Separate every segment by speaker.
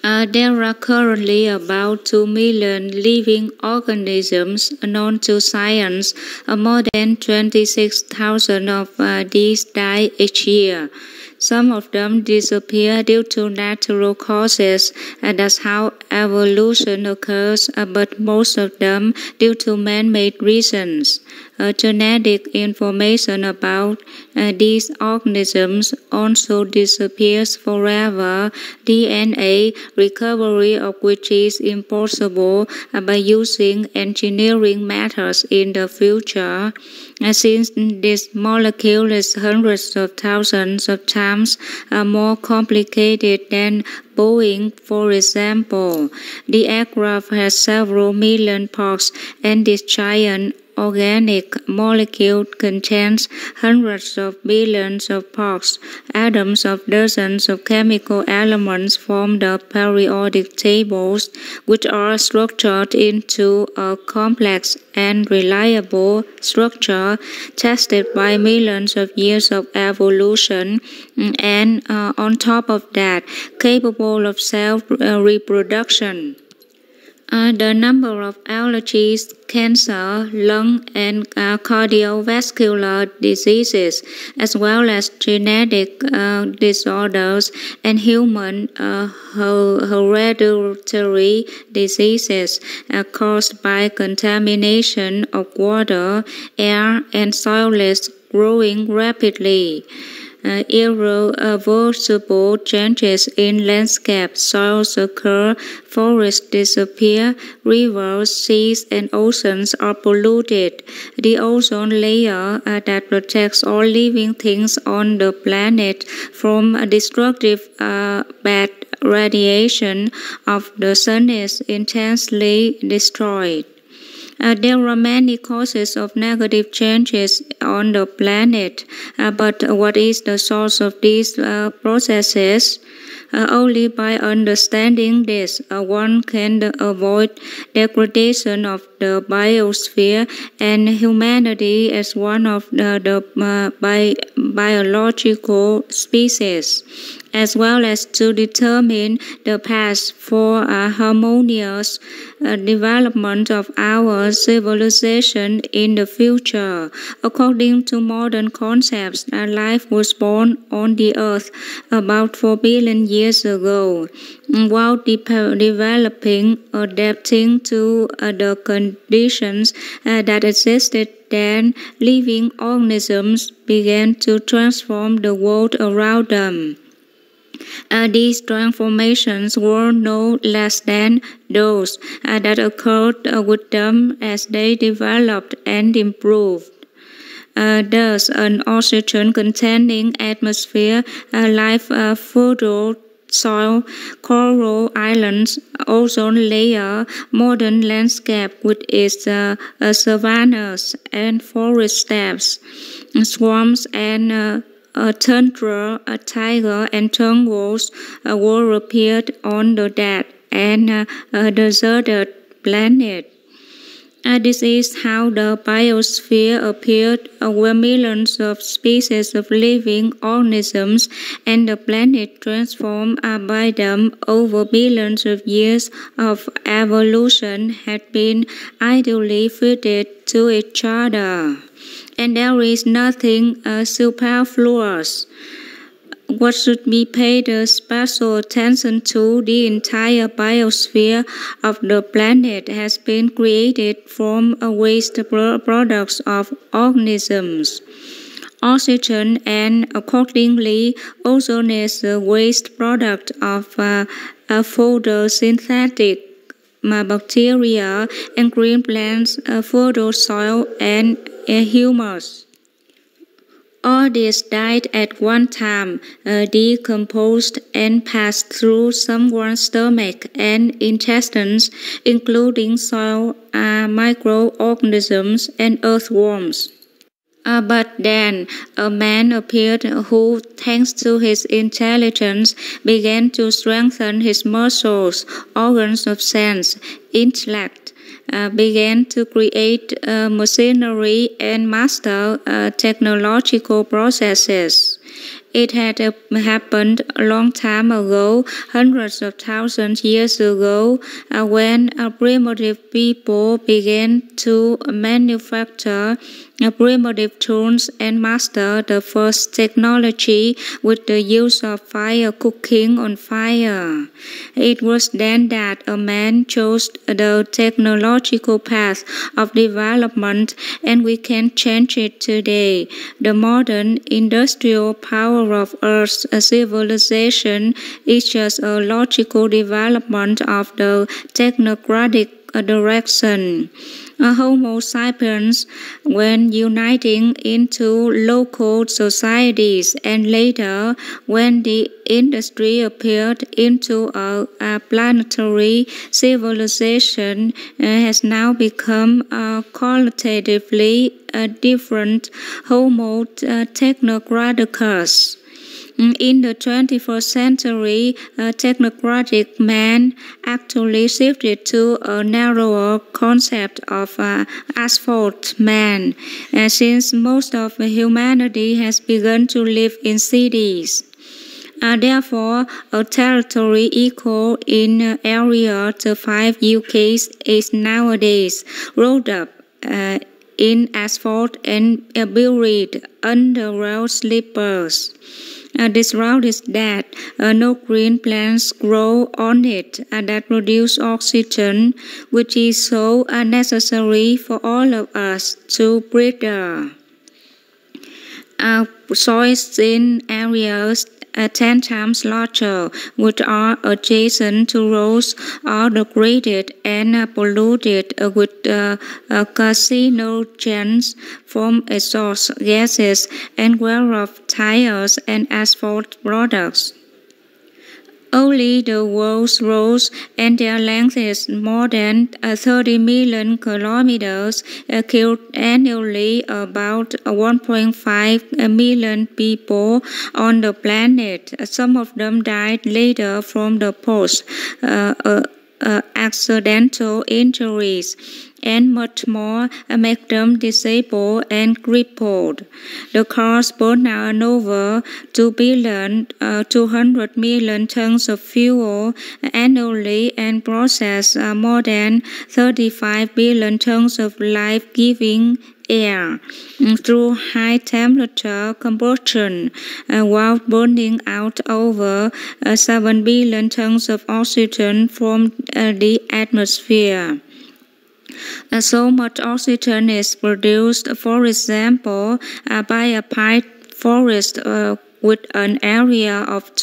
Speaker 1: There are currently about 2 million living organisms known to science. More than 26,000 of these die each year. Some of them disappear due to natural causes, and that's how evolution occurs, but most of them due to man-made reasons. Genetic information about these organisms also disappears forever. DNA recovery of which is impossible by using engineering methods in the future. Since this molecule is hundreds of thousands of times more complicated than Boeing, for example. The aircraft has several million parts, and this giant organic molecule contains hundreds of billions of parts. Atoms of dozens of chemical elements form the periodic tables, which are structured into a complex and reliable structure tested by millions of years of evolution, and on top of that, capable of self-reproduction. The number of allergies, cancer, lung and cardiovascular diseases, as well as genetic disorders and human hereditary diseases caused by contamination of water, air, and soil is growing rapidly. Irreversible changes in landscape, soils occur, forests disappear, rivers, seas, and oceans are polluted. The ozone layer that protects all living things on the planet from destructive bad radiation of the sun is intensely destroyed. There are many causes of negative changes on the planet, but what is the source of these processes? Only by understanding this, one can avoid degradation of the biosphere and humanity as one of the biological species, as well as to determine the path for a harmonious development of our civilization in the future. According to modern concepts, life was born on the earth about 4 billion years ago. While developing, adapting to the conditions that existed then, living organisms began to transform the world around them. These transformations were no less than those that occurred with them as they developed and improved. Thus, an oxygen-containing atmosphere, life-fertile soil, coral islands, ozone layer, modern landscape with its savannas and forest steppes, swamps and tundra, taiga, and jungles were appeared on the dead and deserted planet. This is how the biosphere appeared, where millions of species of living organisms and the planet transformed by them over billions of years of evolution had been ideally fitted to each other. And there is nothing superfluous. What should be paid special attention to, the entire biosphere of the planet has been created from waste products of organisms. Oxygen and accordingly ozone is a waste product of photosynthetic bacteria, and green plants, fertile soil, and humus. All this died at one time, decomposed and passed through someone's stomach and intestines, including soil, microorganisms, and earthworms. But then a man appeared who, thanks to his intelligence, began to strengthen his muscles, organs of sense, intellect, began to create machinery and master technological processes. It had happened a long time ago, hundreds of thousands years ago, when primitive people began to manufacture primitive tools and master the first technology with the use of fire, cooking on fire. It was then that a man chose the technological path of development, and we can change it today. The modern industrial power of Earth's civilization is just a logical development of the technocratic direction. Homo sapiens, when uniting into local societies, and later when the industry appeared into a planetary civilization, has now become qualitatively different Homo technocraticus. In the 21st century, technocratic man actually shifted to a narrower concept of asphalt man, since most of humanity has begun to live in cities. Therefore, a territory equal in area to 5 UKs is nowadays rolled up in asphalt and buried under road sleepers. This route is dead. No green plants grow on it that produce oxygen, which is so necessary for all of us to breathe. Soils in areas 10 times larger, which are adjacent to roads, are degraded and polluted with carcinogens from exhaust gases and wear of tires and asphalt products. Only the world's roads, and their length is more than 30 million kilometers, killed annually about 1.5 million people on the planet. Some of them died later from the post-accidental injuries, and much more make them disabled and crippled. The cars burn out over 200 million tons of fuel annually and process more than 35 billion tons of life-giving air through high-temperature combustion, while burning out over 7 billion tons of oxygen from the atmosphere. So much oxygen is produced, for example, by a pine forest with an area of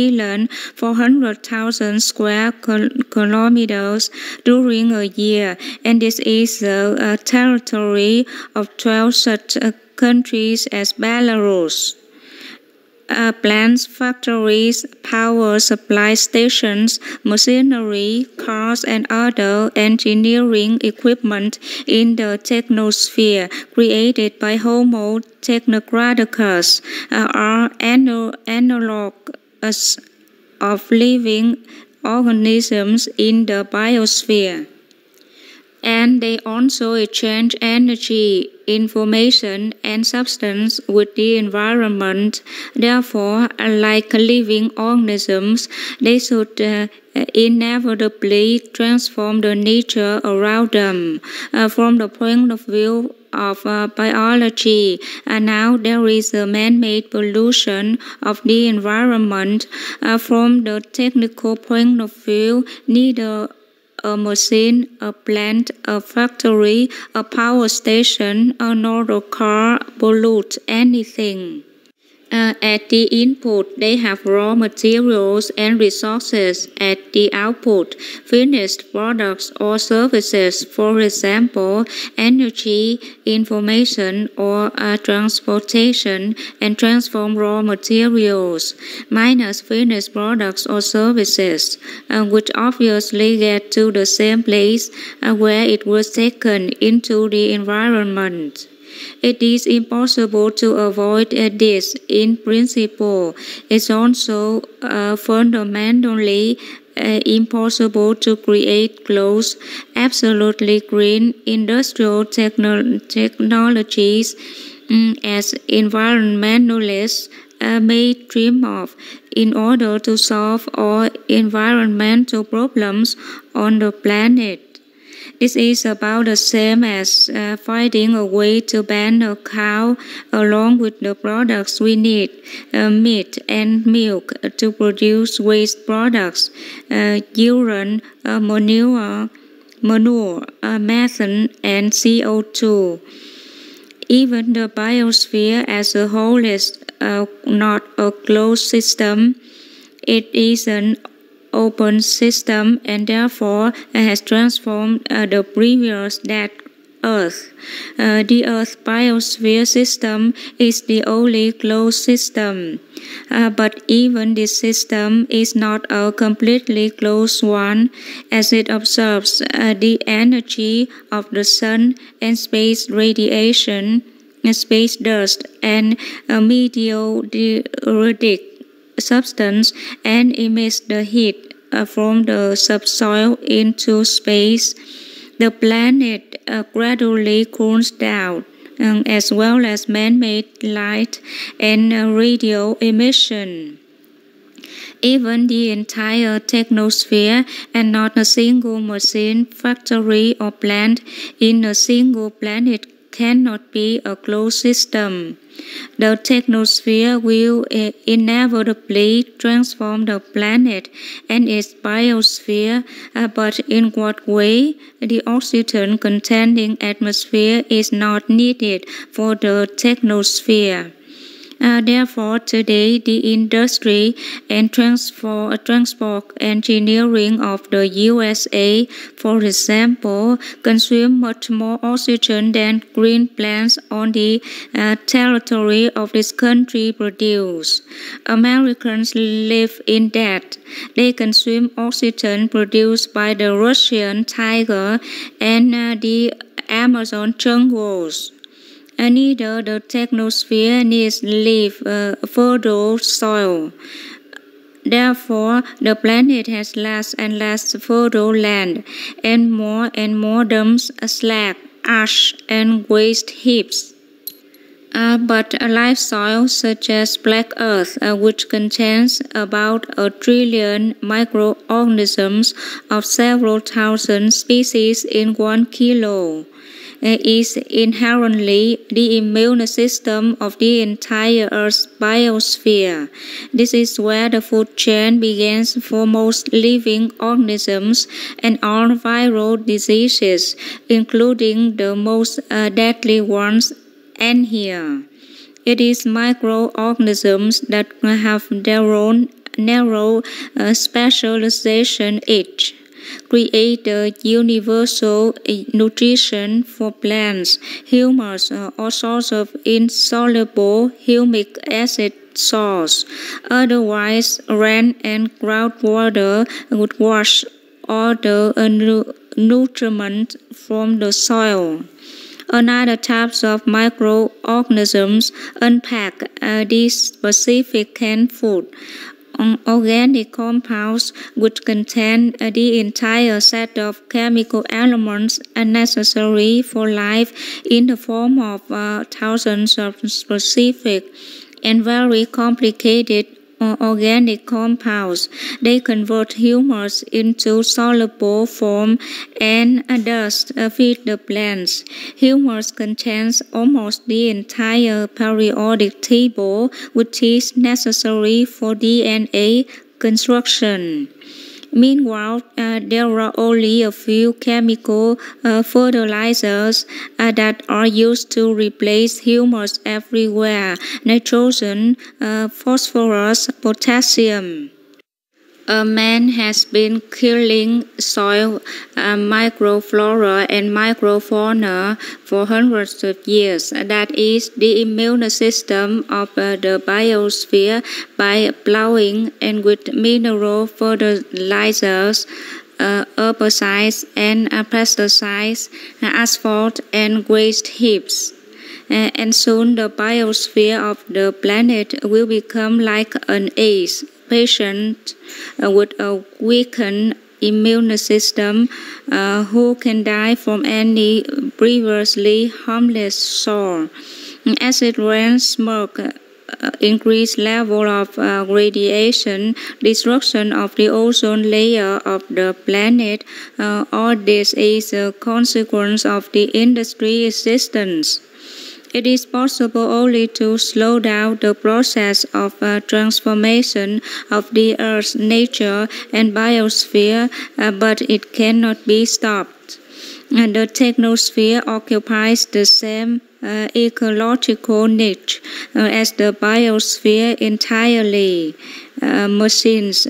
Speaker 1: 2,400,000 square kilometers during a year, and this is the territory of 12 such countries as Belarus. Plants, factories, power supply stations, machinery, cars, and other engineering equipment in the technosphere created by Homo technocraticus are analogs of living organisms in the biosphere. And they also exchange energy, information, and substance with the environment. Therefore, like living organisms, they should inevitably transform the nature around them. From the point of view of biology, now there is a man-made pollution of the environment. From the technical point of view, neither a machine, a plant, a factory, a power station, nor a car pollute anything. At the input, they have raw materials and resources. At the output, finished products or services, for example, energy, information, or transportation, and transform raw materials, minus finished products or services, which obviously get to the same place where it was taken into the environment. It is impossible to avoid this in principle. It's also fundamentally impossible to create close, absolutely green industrial technologies as environmentalists may dream of in order to solve all environmental problems on the planet. This is about the same as finding a way to ban a cow along with the products we need, meat and milk, to produce waste products, urine, manure, methane, and CO2. Even the biosphere as a whole is not a closed system. It is an open system and therefore has transformed the previous dead Earth. The Earth biosphere system is the only closed system. But even this system is not a completely closed one, as it absorbs the energy of the sun and space radiation, space dust, and meteoritic substance, and emits the heat from the subsoil into space. The planet gradually cools down, as well as man-made light and radio emission. Even the entire technosphere, and not a single machine, factory, or plant in a single planet, cannot be a closed system. The technosphere will inevitably transform the planet and its biosphere, but in what way? The oxygen-containing atmosphere is not needed for the technosphere. Therefore, today, the industry and transport engineering of the USA, for example, consume much more oxygen than green plants on the territory of this country produce. Americans live in debt. They consume oxygen produced by the Russian tiger and the Amazon jungles. Neither the technosphere needs fertile soil. Therefore, the planet has less and less fertile land, and more dumps, slag, ash, and waste heaps. But live soil such as black earth, which contains about 1 trillion microorganisms of several thousand species in 1 kilo, is inherently the immune system of the entire Earth's biosphere. This is where the food chain begins for most living organisms and all viral diseases, including the most deadly ones, end here. It is microorganisms that have their own narrow specialization each create the universal nutrition for plants, humus, or source of insoluble humic acid source. Otherwise, rain and groundwater would wash all the nutriment from the soil. Another types of microorganisms unpack these specific canned food. Organic compounds which contain the entire set of chemical elements necessary for life in the form of thousands of specific and very complicated organic compounds. They convert humus into soluble form and thus feed the plants. Humus contains almost the entire periodic table, which is necessary for DNA construction. Meanwhile, there are only a few chemical fertilizers that are used to replace humus everywhere: nitrogen, phosphorus, potassium. Man has been killing soil microflora and microfauna for hundreds of years. That is, the immune system of the biosphere, by plowing and with mineral fertilizers, herbicides and pesticides, asphalt and waste heaps. And soon the biosphere of the planet will become like an AIDS patient with a weakened immune system who can die from any previously harmless sore. Acid rain, smoke, increased level of radiation, destruction of the ozone layer of the planet. All this is a consequence of the industry existence. It is possible only to slow down the process of transformation of the Earth's nature and biosphere, but it cannot be stopped. The technosphere occupies the same ecological niche as the biosphere entirely. Machines,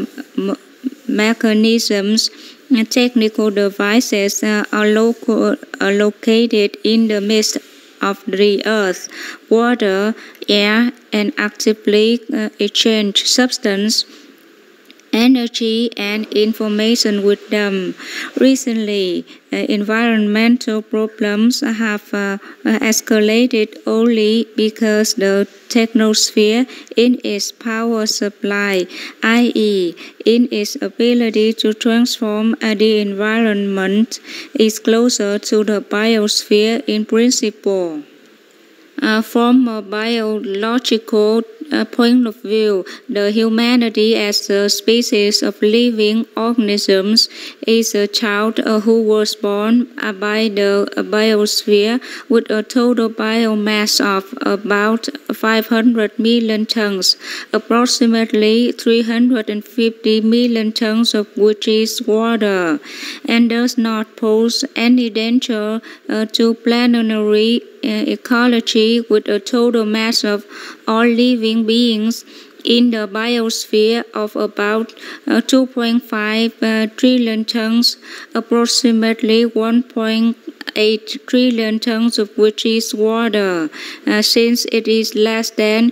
Speaker 1: mechanisms, technical devices are located in the midst of the earth, water, air, and actively exchange substance, energy, and information with them. Recently, environmental problems have escalated only because the technosphere, in its power supply, i.e., in its ability to transform the environment, is closer to the biosphere in principle. From a biological point of view, the humanity as a species of living organisms is a child who was born by the biosphere with a total biomass of about 500 million tons, approximately 350 million tons of which is water, and does not pose any danger to planetary ecology with a total mass of all living beings in the biosphere of about 2.5 trillion tons, approximately 1.8 trillion tons of which is water, since it is less than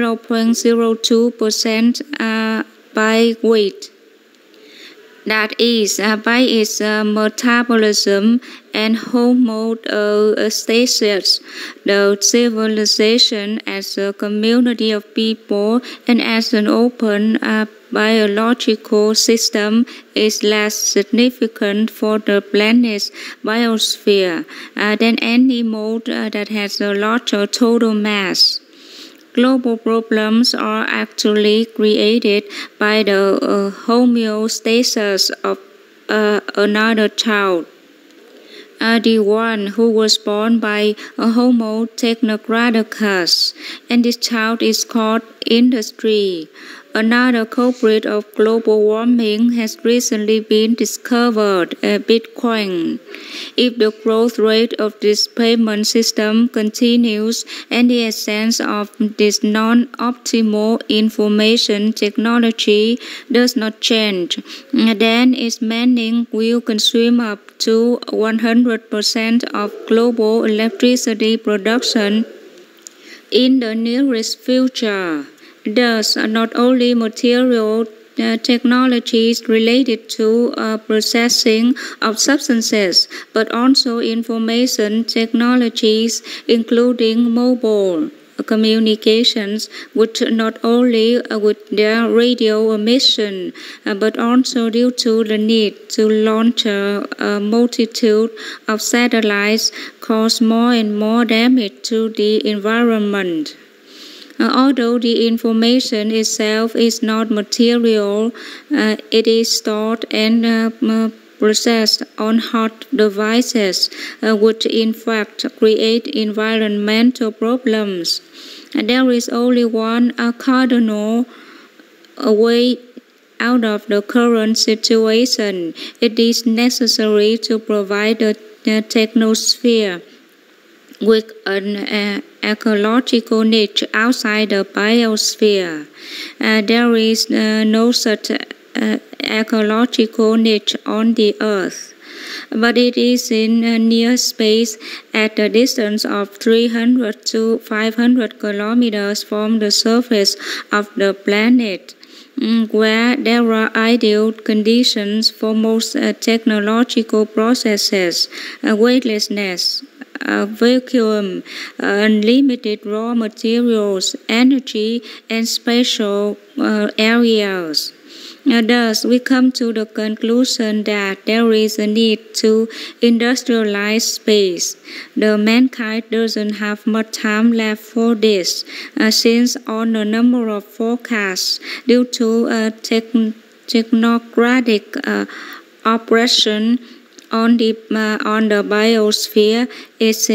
Speaker 1: 0.02% by weight. That is, by its metabolism and homeostasis, the civilization as a community of people and as an open biological system is less significant for the planet's biosphere than any mode that has a larger total mass. Global problems are actually created by the homeostasis of another child. The one who was born by a Homo technocraticus, and this child is called industry. Another culprit of global warming has recently been discovered, Bitcoin. If the growth rate of this payment system continues and the essence of this non-optimal information technology does not change, then its mining will consume up to 100% of global electricity production in the nearest future. Thus, not only material technologies related to processing of substances, but also information technologies, including mobile communications, which not only with their radio emission, but also due to the need to launch a multitude of satellites, cause more and more damage to the environment. Although the information itself is not material, it is stored and processed on hot devices, which in fact create environmental problems. There is only one cardinal way out of the current situation. It is necessary to provide the technosphere with an ecological niche outside the biosphere. There is no such ecological niche on the Earth, but it is in near space at a distance of 300 to 500 kilometers from the surface of the planet, where there are ideal conditions for most technological processes, weightlessness, vacuum, unlimited raw materials, energy, and spatial areas. Thus, we come to the conclusion that there is a need to industrialize space. The mankind doesn't have much time left for this, since on a number of forecasts due to technocratic oppression on the biosphere is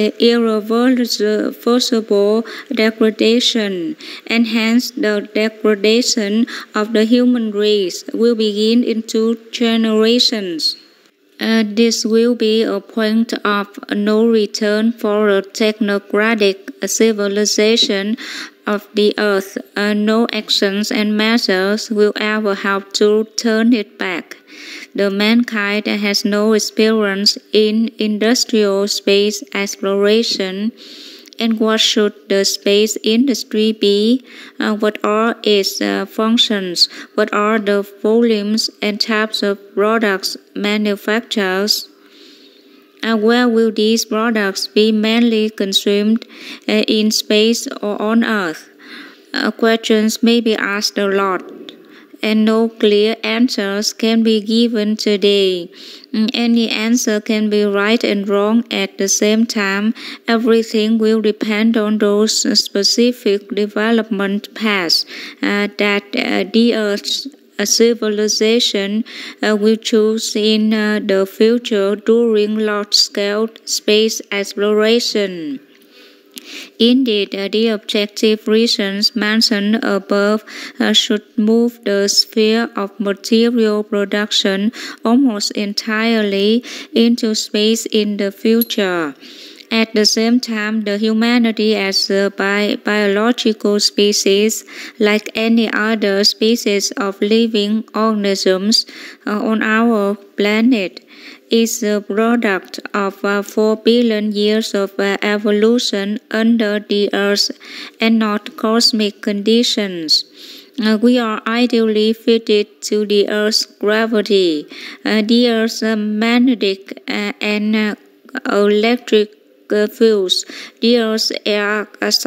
Speaker 1: irreversible degradation, and hence the degradation of the human race will begin in 2 generations. This will be a point of no return for a technocratic civilization of the earth. No actions and measures will ever help to turn it back. The mankind has no experience in industrial space exploration. And what should the space industry be? What are its functions? What are the volumes and types of products manufactured? Where will these products be mainly consumed, in space or on Earth? Questions may be asked a lot, and no clear answers can be given today. Any answer can be right and wrong at the same time. Everything will depend on those specific development paths that the Earth's civilization will choose in the future during large-scale space exploration. Indeed, the objective reasons mentioned above should move the sphere of material production almost entirely into space in the future. At the same time, the humanity as a biological species, like any other species of living organisms on our planet, is a product of 4 billion years of evolution under the Earth and not cosmic conditions. We are ideally fitted to the Earth's gravity, the Earth's magnetic and electric fields, the Earth's air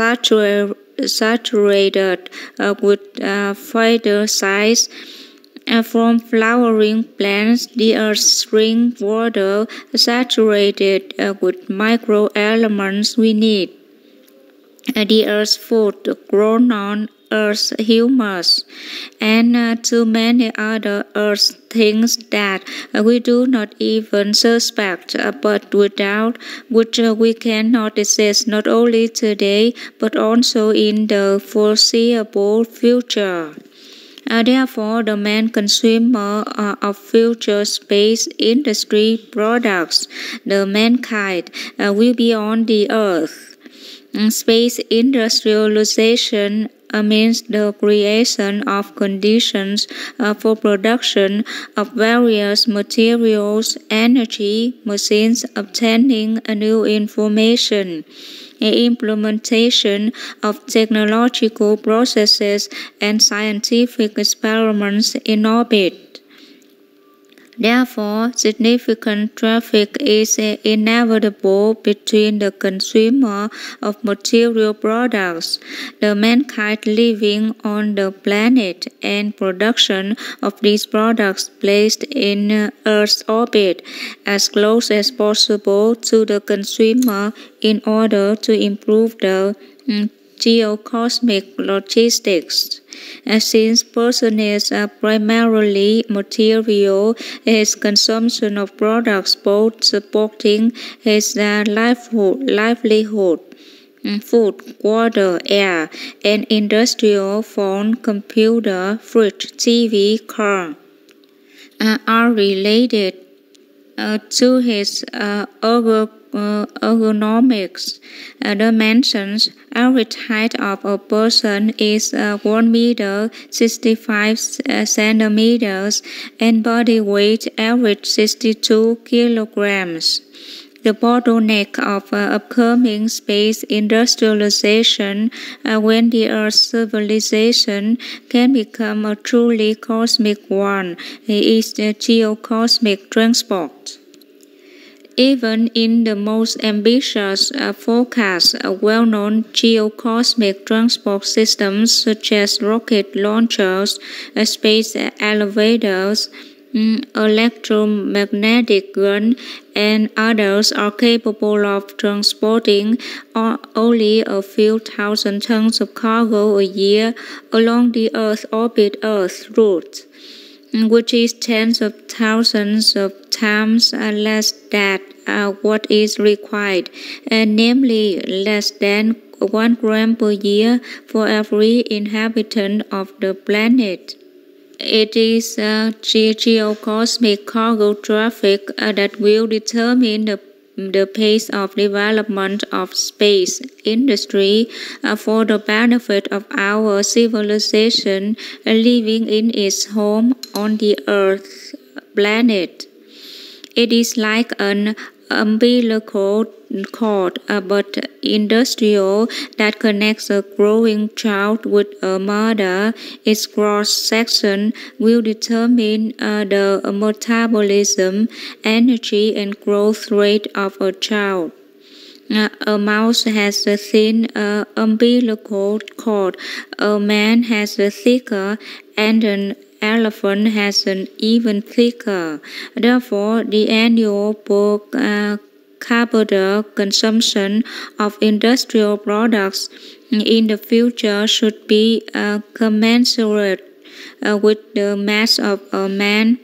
Speaker 1: saturated with phytoncides. From flowering plants, the Earth's spring water saturated with microelements we need. The Earth's food grown on Earth's humus, and too many other Earth things that we do not even suspect, but without which we cannot exist not only today but also in the foreseeable future. Therefore, the main consumer of future space industry products, the mankind, will be on the Earth. Space industrialization means the creation of conditions for production of various materials, energy, machines, obtaining new information, implementation of technological processes, and scientific experiments in orbit. Therefore, significant traffic is inevitable between the consumer of material products, the mankind living on the planet, and production of these products placed in Earth's orbit as close as possible to the consumer in order to improve the geocosmic logistics. Since person is primarily material, his consumption of products both supporting his livelihood, food, water, air, and industrial phone, computer, fridge, TV, car, are related to his ergonomics dimensions. Average height of a person is 1 meter 65 centimeters and body weight average 62 kilograms. The bottleneck of upcoming space industrialization, when the Earth's civilization can become a truly cosmic one, is the geocosmic transport. Even in the most ambitious forecasts, well-known geocosmic transport systems such as rocket launchers, space elevators, electromagnetic gun, and others are capable of transporting only a few thousand tons of cargo a year along the Earth route, which is tens of thousands of times less than what is required, namely less than 1 gram per year for every inhabitant of the planet. It is geocosmic cargo traffic that will determine the pace of development of space industry for the benefit of our civilization living in its home on the Earth planet. It is like an umbilical cord, but industrial, that connects a growing child with a mother. Its cross-section will determine the metabolism, energy, and growth rate of a child. A mouse has a thin umbilical cord, a man has a thicker, and an elephant has an even thicker. Therefore, the annual per capita consumption of industrial products in the future should be commensurate with the mass of a man.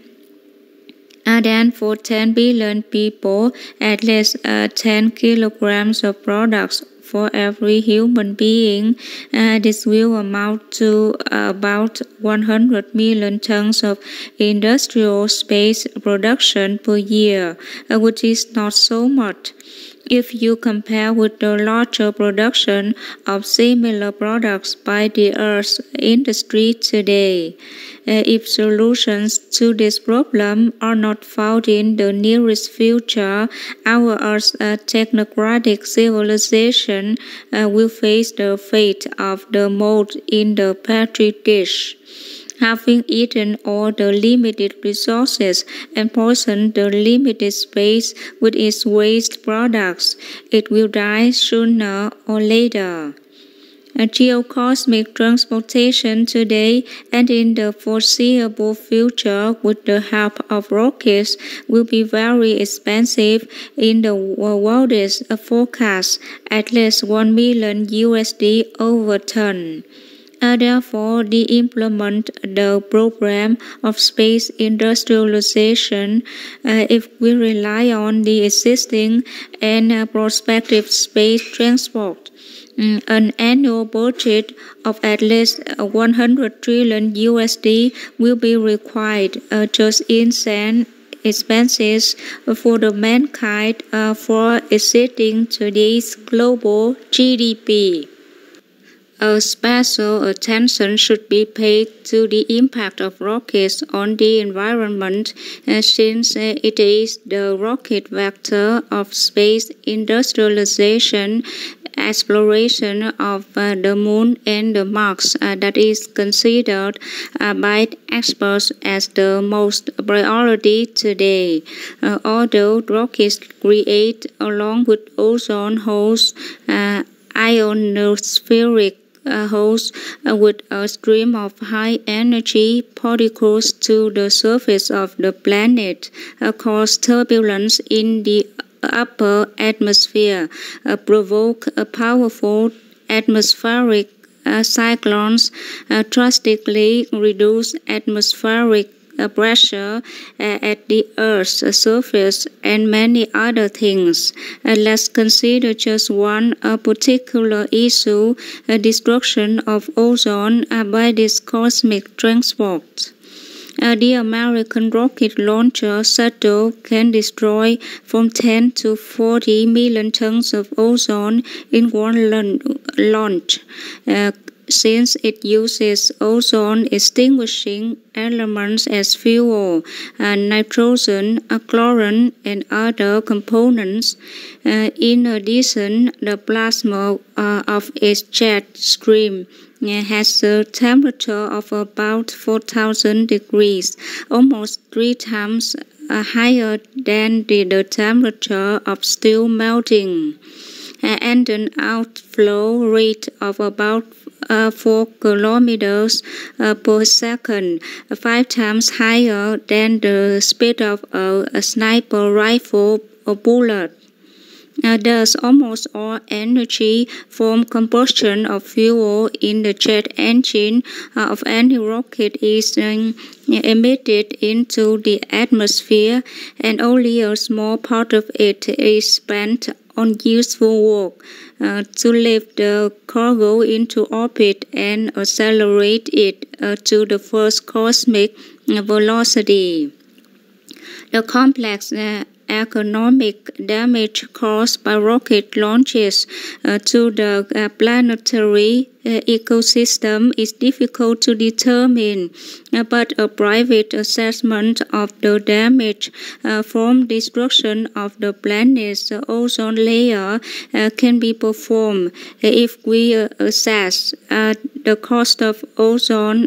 Speaker 1: Then for 10 billion people, at least 10 kilograms of products for every human being. This will amount to about 100 million tons of industrial space production per year, which is not so much if you compare with the larger production of similar products by the Earth's industry today. If solutions to this problem are not found in the nearest future, our Earth's technocratic civilization will face the fate of the mold in the petri dish. Having eaten all the limited resources and poisoned the limited space with its waste products, it will die sooner or later. Geocosmic transportation today and in the foreseeable future with the help of rockets will be very expensive. In the wildest forecast, at least $1 million over ton. Therefore, implement the program of space industrialization. If we rely on the existing and prospective space transport, an annual budget of at least $100 trillion will be required, just insane expenses for the mankind for exceeding today's global GDP. Special attention should be paid to the impact of rockets on the environment, since it is the rocket vector of space industrialization, exploration of the Moon and the Mars that is considered by experts as the most priority today. Although rockets create, along with ozone holes, ionospheric holes with a stream of high-energy particles to the surface of the planet, cause turbulence in the upper atmosphere, provoke powerful atmospheric cyclones, drastically reduce atmospheric pressure at the Earth's surface, and many other things. Let's consider just one particular issue, destruction of ozone by this cosmic transport. The American rocket launcher Shuttle can destroy from 10 to 40 million tons of ozone in one launch. Since it uses ozone-extinguishing elements as fuel, nitrogen, chlorine, and other components. In addition, the plasma of its jet stream has a temperature of about 4,000 degrees, almost 3 times higher than the temperature of steel melting, and an outflow rate of about 4 kilometers per second, 5 times higher than the speed of a sniper rifle bullet. Thus, almost all energy from combustion of fuel in the jet engine of any rocket is emitted into the atmosphere, and only a small part of it is spent on useful work to lift the cargo into orbit and accelerate it to the first cosmic velocity. The complex economic damage caused by rocket launches to the planetary ecosystem is difficult to determine, but a private assessment of the damage from destruction of the planet's ozone layer can be performed if we assess the cost of ozone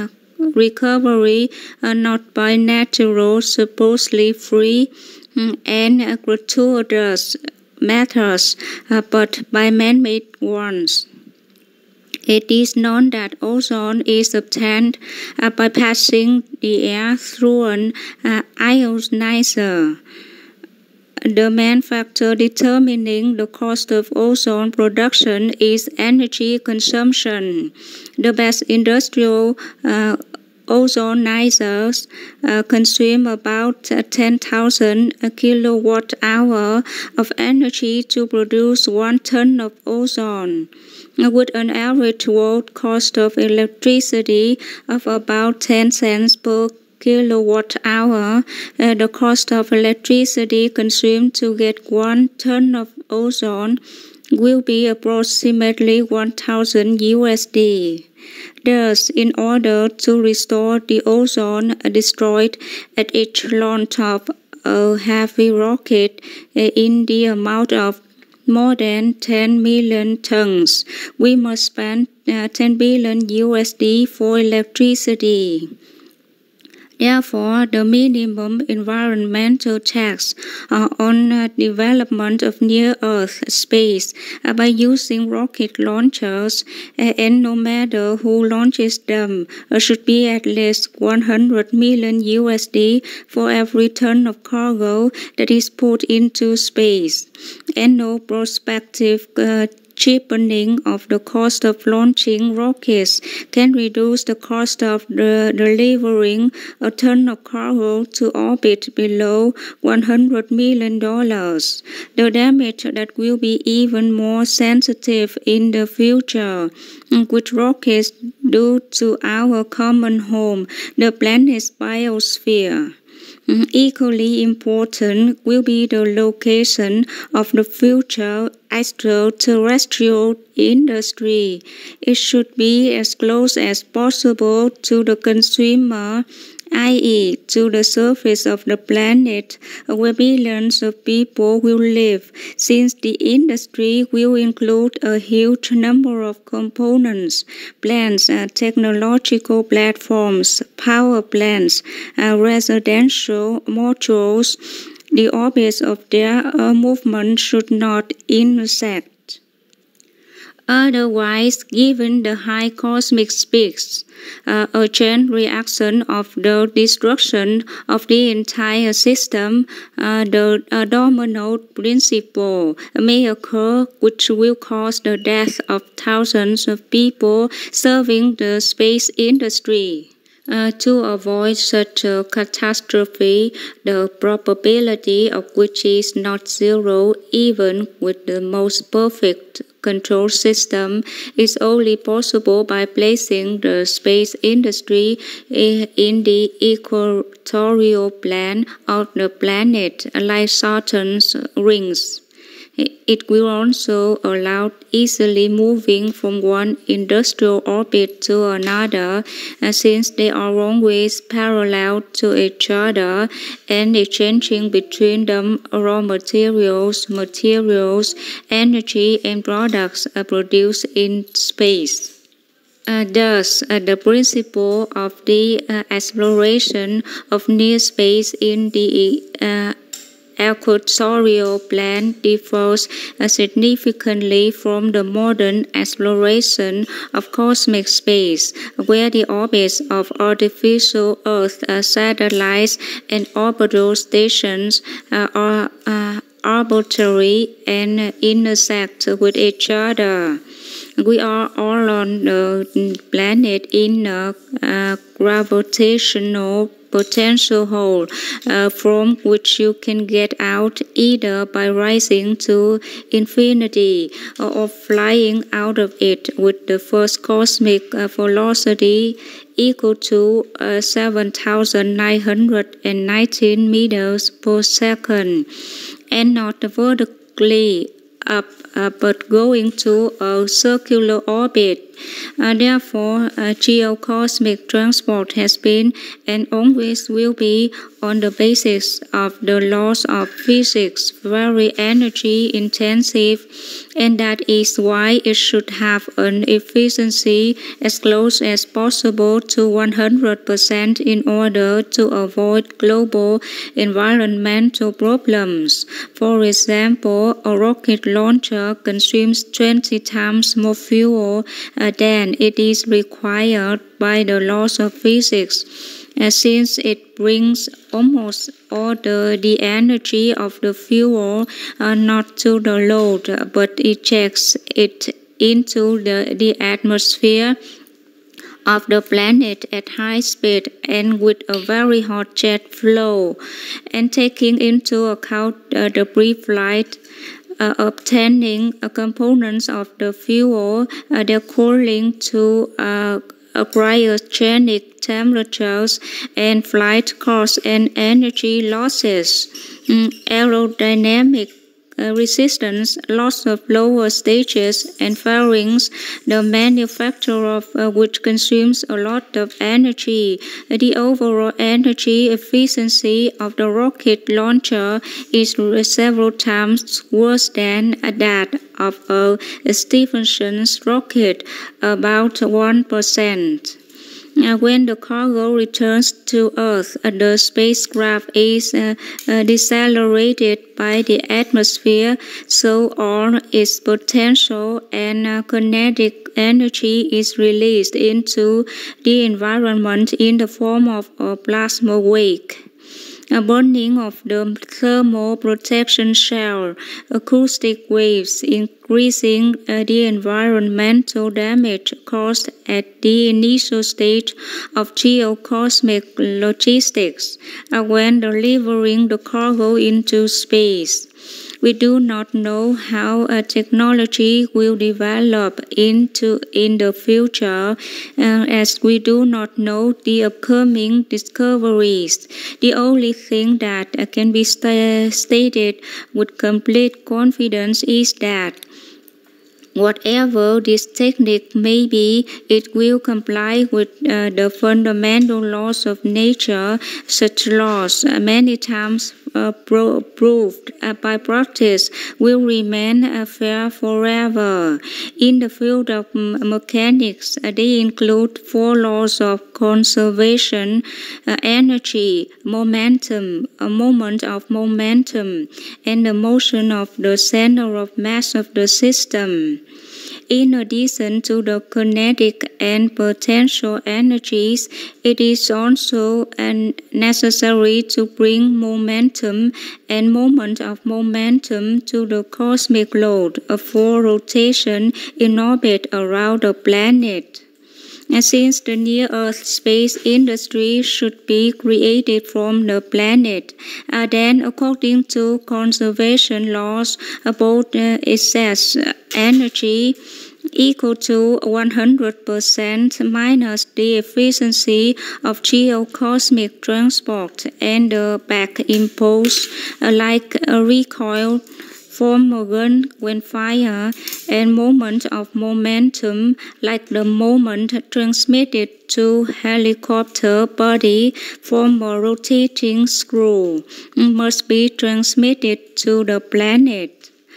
Speaker 1: recovery not by natural, supposedly free and gratuitous methods, but by man-made ones. It is known that ozone is obtained by passing the air through an ionizer. The main factor determining the cost of ozone production is energy consumption. The best industrial ozonizers consume about 10,000 kilowatt-hour of energy to produce 1 ton of ozone. With an average world cost of electricity of about 10 cents per kilowatt-hour, the cost of electricity consumed to get 1 ton of ozone will be approximately 1,000 USD. Thus, in order to restore the ozone destroyed at each launch of a heavy rocket in the amount of more than 10 million tons, we must spend 10 billion USD for electricity. Therefore, the minimum environmental tax on development of near-Earth space by using rocket launchers, and no matter who launches them, should be at least 100 million USD for every ton of cargo that is put into space, and no prospective cheapening of the cost of launching rockets can reduce the cost of delivering a ton of cargo to orbit below $100 million. The damage that will be even more sensitive in the future, which rockets do to our common home, the planet's biosphere. Equally important will be the location of the future extraterrestrial industry. It should be as close as possible to the consumer, i.e., to the surface of the planet where billions of people will live, since the industry will include a huge number of components, plants, technological platforms, power plants, residential modules. The orbits of their movement should not intersect. Otherwise, given the high cosmic speeds, a chain reaction of the destruction of the entire system, the domino principle, may occur, which will cause the death of thousands of people serving the space industry. To avoid such a catastrophe, the probability of which is not zero even with the most perfect control system, is only possible by placing the space industry in the equatorial plane of the planet, like Saturn's rings. It will also allow easily moving from one industrial orbit to another, since they are always parallel to each other, and exchanging between them raw materials, energy, and products produced in space. Thus, the principle of the exploration of near space in the equatorial plane differs significantly from the modern exploration of cosmic space, where the orbits of artificial Earth satellites and orbital stations are arbitrary and intersect with each other. We are all on the planet in a gravitational potential hole from which you can get out either by rising to infinity or flying out of it with the first cosmic velocity equal to 7,919 meters per second, and not vertically up, but going to a circular orbit. Therefore, geocosmic transport has been and always will be on the basis of the laws of physics, very energy intensive, and that is why it should have an efficiency as close as possible to 100% in order to avoid global environmental problems. For example, a rocket launcher consumes 20 times more fuel than it is required by the laws of physics, since it brings almost all the energy of the fuel not to the load, but ejects it into the atmosphere of the planet at high speed and with a very hot jet flow. And taking into account the pre-flight obtaining components of the fuel, their cooling to cryogenic temperatures, and flight costs and energy losses, aerodynamic resistance, loss of lower stages and fairings, the manufacture of which consumes a lot of energy. The overall energy efficiency of the rocket launcher is several times worse than that of a Stephenson's rocket, about 1%. When the cargo returns to Earth, the spacecraft is decelerated by the atmosphere, so all its potential and kinetic energy is released into the environment in the form of a plasma wave. A burning of the thermal protection shell, acoustic waves, increasing the environmental damage caused at the initial stage of geocosmic logistics when delivering the cargo into space. We do not know how technology will develop in the future, as we do not know the upcoming discoveries. The only thing that can be stated with complete confidence is that whatever this technique may be, it will comply with the fundamental laws of nature. Such laws, many times proved by practice, will remain fair forever. In the field of mechanics, they include 4 laws of conservation: energy, momentum, a moment of momentum, and the motion of the center of mass of the system. In addition to the kinetic and potential energies, it is also necessary to bring momentum and moment of momentum to the cosmic load for rotation in orbit around the planet. And since the near-Earth space industry should be created from the planet, then according to conservation laws, both excess energy equal to 100% minus the efficiency of geocosmic transport and the back impulse, like a recoil from a gun when fired, and moment of momentum, like the moment transmitted to helicopter body from a rotating screw, must be transmitted to the planet.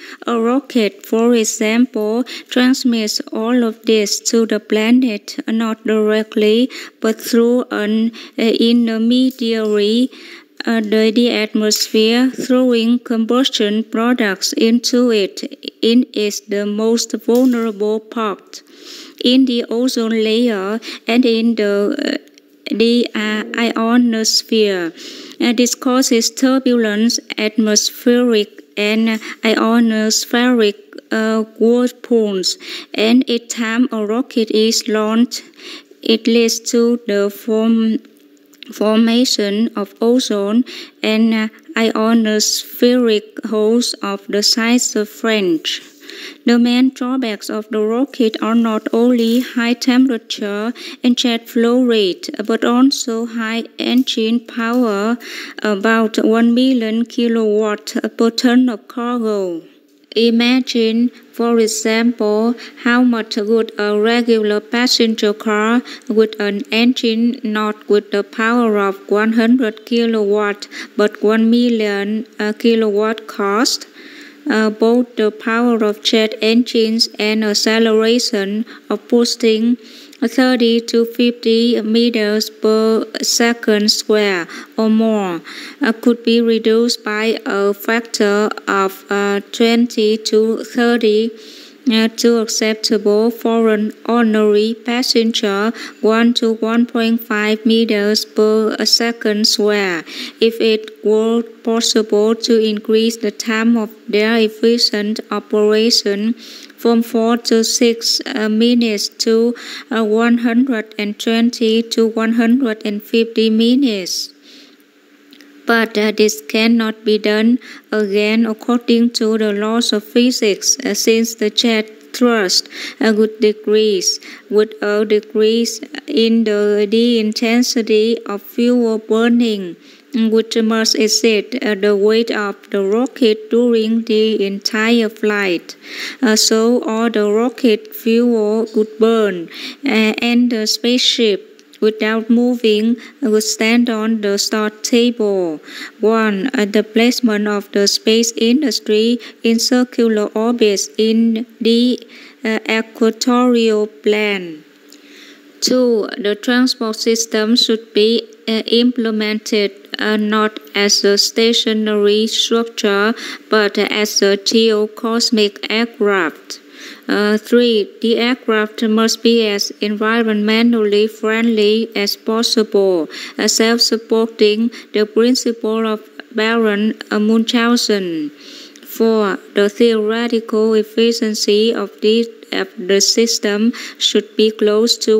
Speaker 1: A rocket, for example, transmits all of this to the planet not directly but through an intermediary, the atmosphere. Throwing combustion products into it is the most vulnerable part. In the ozone layer and in the ionosphere. This causes turbulence, atmospheric and ionospheric whirlpools, and each time a rocket is launched, it leads to the formation of ozone and ionospheric holes of the size of French. The main drawbacks of the rocket are not only high temperature and jet flow rate, but also high engine power, about 1 million kilowatts per ton of cargo. Imagine, for example, how much would a regular passenger car with an engine not with the power of 100 kilowatts but 1 million kilowatt cost. Both the power of jet engines and acceleration of boosting 30 to 50 meters per second square or more could be reduced by a factor of 20 to 30 to acceptable for an ordinary passenger 1 to 1.5 meters per second square. If it were possible to increase the time of their efficient operation from 4 to 6 minutes to 120 to 150 minutes. But this cannot be done again according to the laws of physics, since the jet thrust would decrease with a decrease in the intensity of fuel burning, which must exceed the weight of the rocket during the entire flight. So all the rocket fuel would burn, and the spaceship, without moving, would stand on the start table. 1. The placement of the space industry in circular orbits in the equatorial plane. 2. The transport system should be implemented not as a stationary structure but as a geocosmic aircraft. 3. The aircraft must be as environmentally friendly as possible, self-supporting, the principle of Baron Munchausen. 4. The theoretical efficiency of the system should be close to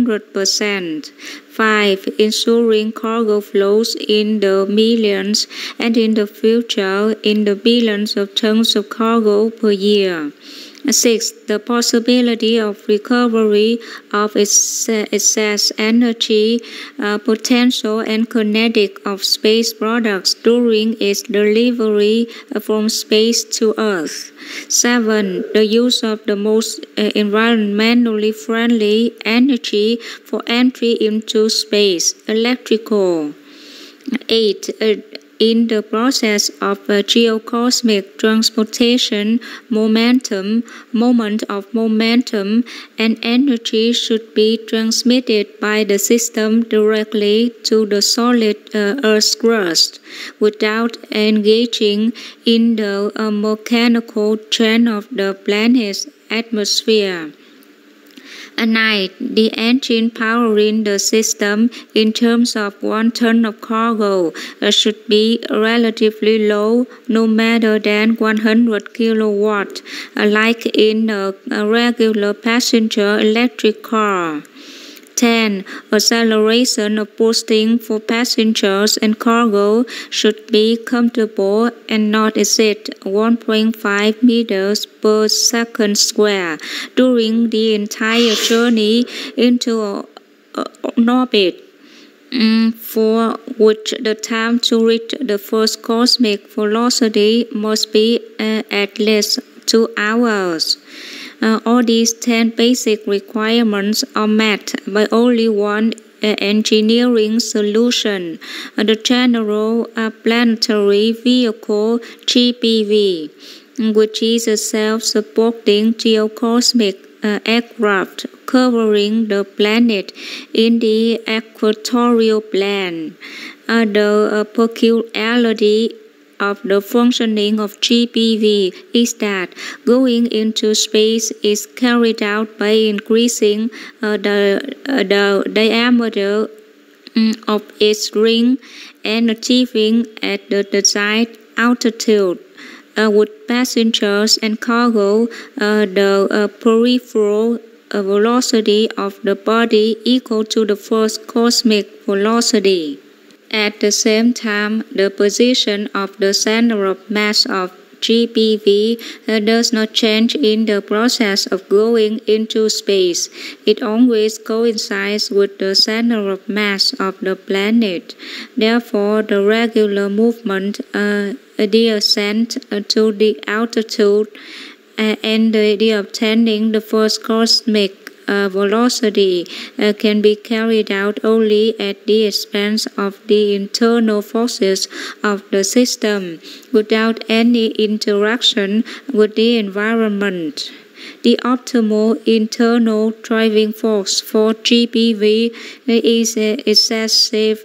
Speaker 1: 100%. 5. Ensuring cargo flows in the millions and in the future in the billions of tons of cargo per year. 6. The possibility of recovery of excess energy potential and kinetic of space products during its delivery from space to Earth. 7. The use of the most environmentally friendly energy for entry into space, electrical. 8. In the process of geocosmic transportation, moment of momentum and energy should be transmitted by the system directly to the solid Earth's crust without engaging in the mechanical chain of the planet's atmosphere. 9. The engine powering the system in terms of 1 ton of cargo should be relatively low, no matter than 100 kilowatt, like in a regular passenger electric car. 10. Acceleration of boosting for passengers and cargo should be comfortable and not exceed 1.5 meters per second square during the entire journey into an orbit, for which the time to reach the first cosmic velocity must be at least 2 hours. All these 10 basic requirements are met by only one engineering solution, the General Planetary Vehicle (GPV). which is a self-supporting geocosmic aircraft covering the planet in the equatorial plane. The peculiarity of the functioning of GBV is that going into space is carried out by increasing the diameter of its ring and achieving at the desired altitude. With passengers and cargo, the peripheral velocity of the body equal to the first cosmic velocity. At the same time, the position of the center of mass of GBV does not change in the process of going into space. It always coincides with the center of mass of the planet. Therefore, the regular movement, the ascent to the altitude, and the obtaining the first cosmic velocity can be carried out only at the expense of the internal forces of the system, without any interaction with the environment. The optimal internal driving force for GBV is excessive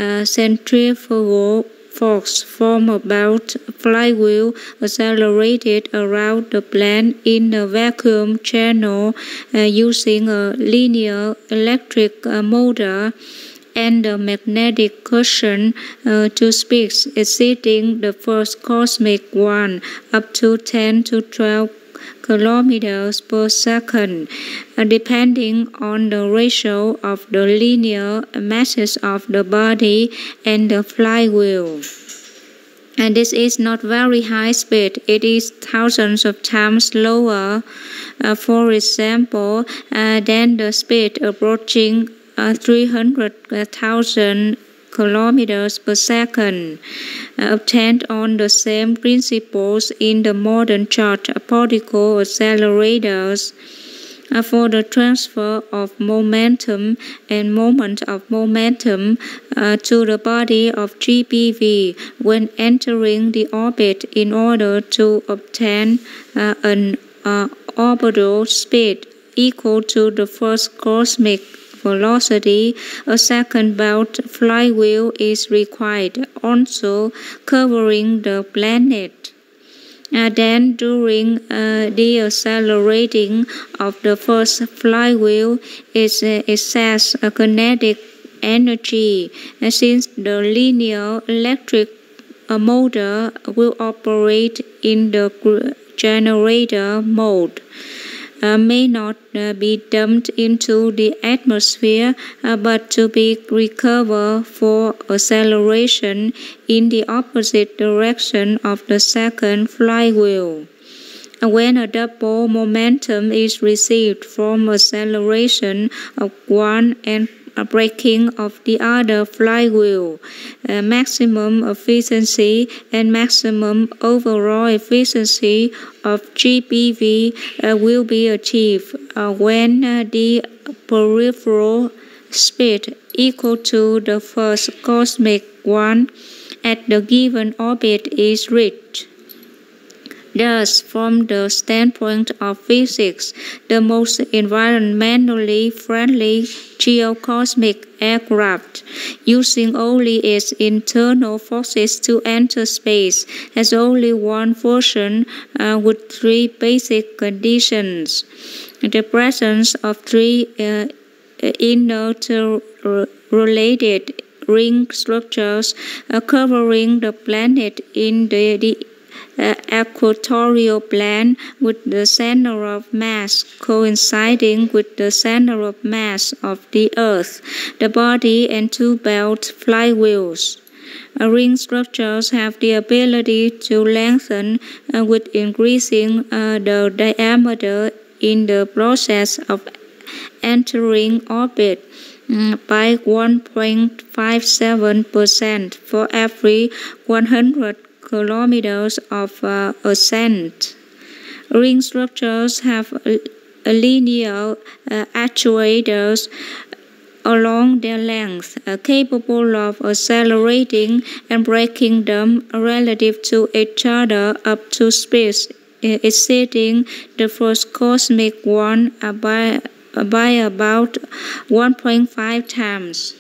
Speaker 1: centrifugal force from about flywheel accelerated around the plane in a vacuum channel using a linear electric motor and a magnetic cushion to speeds exceeding the first cosmic one up to 10 to 12 kilometers per second, depending on the ratio of the linear masses of the body and the flywheel. And this is not very high speed. It is thousands of times lower, for example, than the speed approaching 300,000 kilometers per second, obtained on the same principles in the modern charged particle accelerators. For the transfer of momentum and moment of momentum to the body of GBV when entering the orbit in order to obtain an orbital speed equal to the first cosmic velocity, a second bout flywheel is required, also covering the planet. Then during the accelerating of the first flywheel, it excess kinetic energy, since the linear electric motor will operate in the generator mode. May not be dumped into the atmosphere, but to be recovered for acceleration in the opposite direction of the second flywheel. When a double momentum is received from acceleration of one and braking of the other flywheel, maximum efficiency and maximum overall efficiency of GBV will be achieved when the peripheral speed equal to the first cosmic one at the given orbit is reached. Thus, from the standpoint of physics, the most environmentally friendly geocosmic aircraft, using only its internal forces to enter space, has only one version with three basic conditions: the presence of three interrelated ring structures covering the planet in the equatorial plane, with the center of mass coinciding with the center of mass of the Earth, the body, and two belt flywheels. Ring structures have the ability to lengthen with increasing the diameter in the process of entering orbit by 1.57% for every 100 kilometers of ascent. Ring structures have linear actuators along their length, capable of accelerating and braking them relative to each other up to speeds exceeding the first cosmic one by about 1.5 times.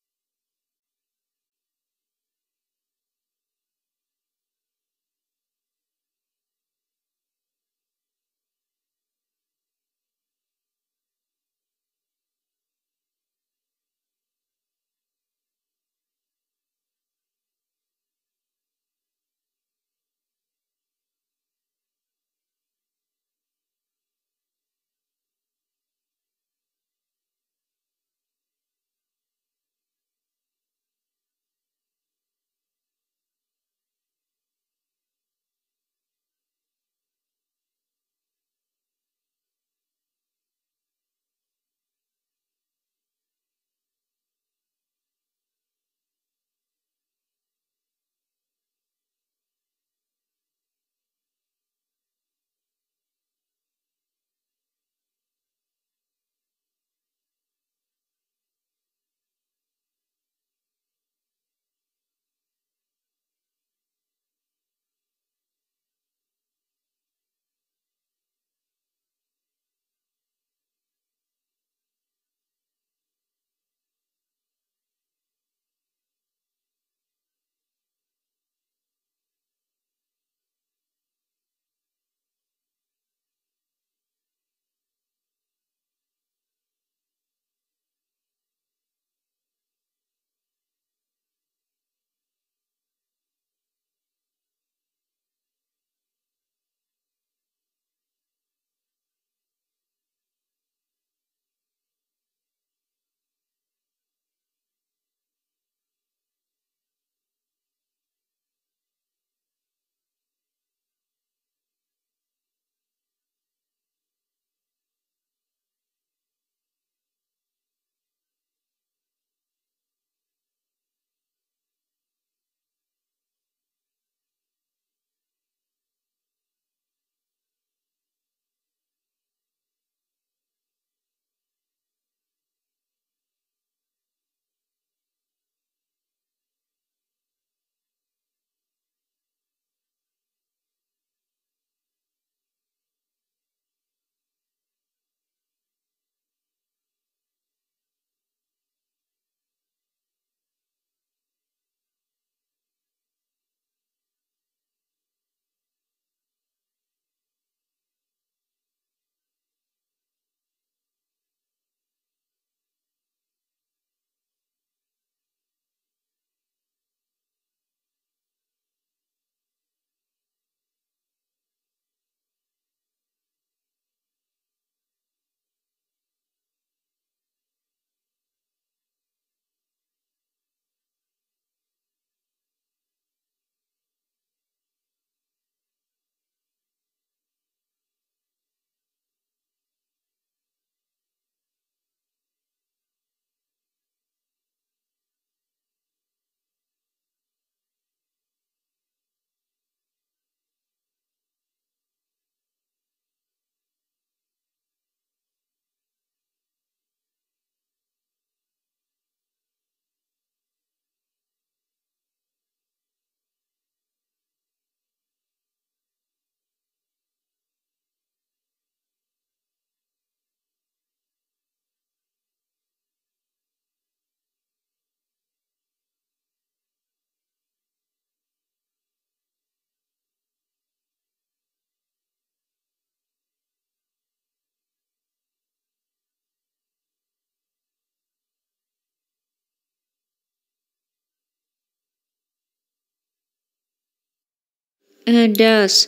Speaker 1: Thus,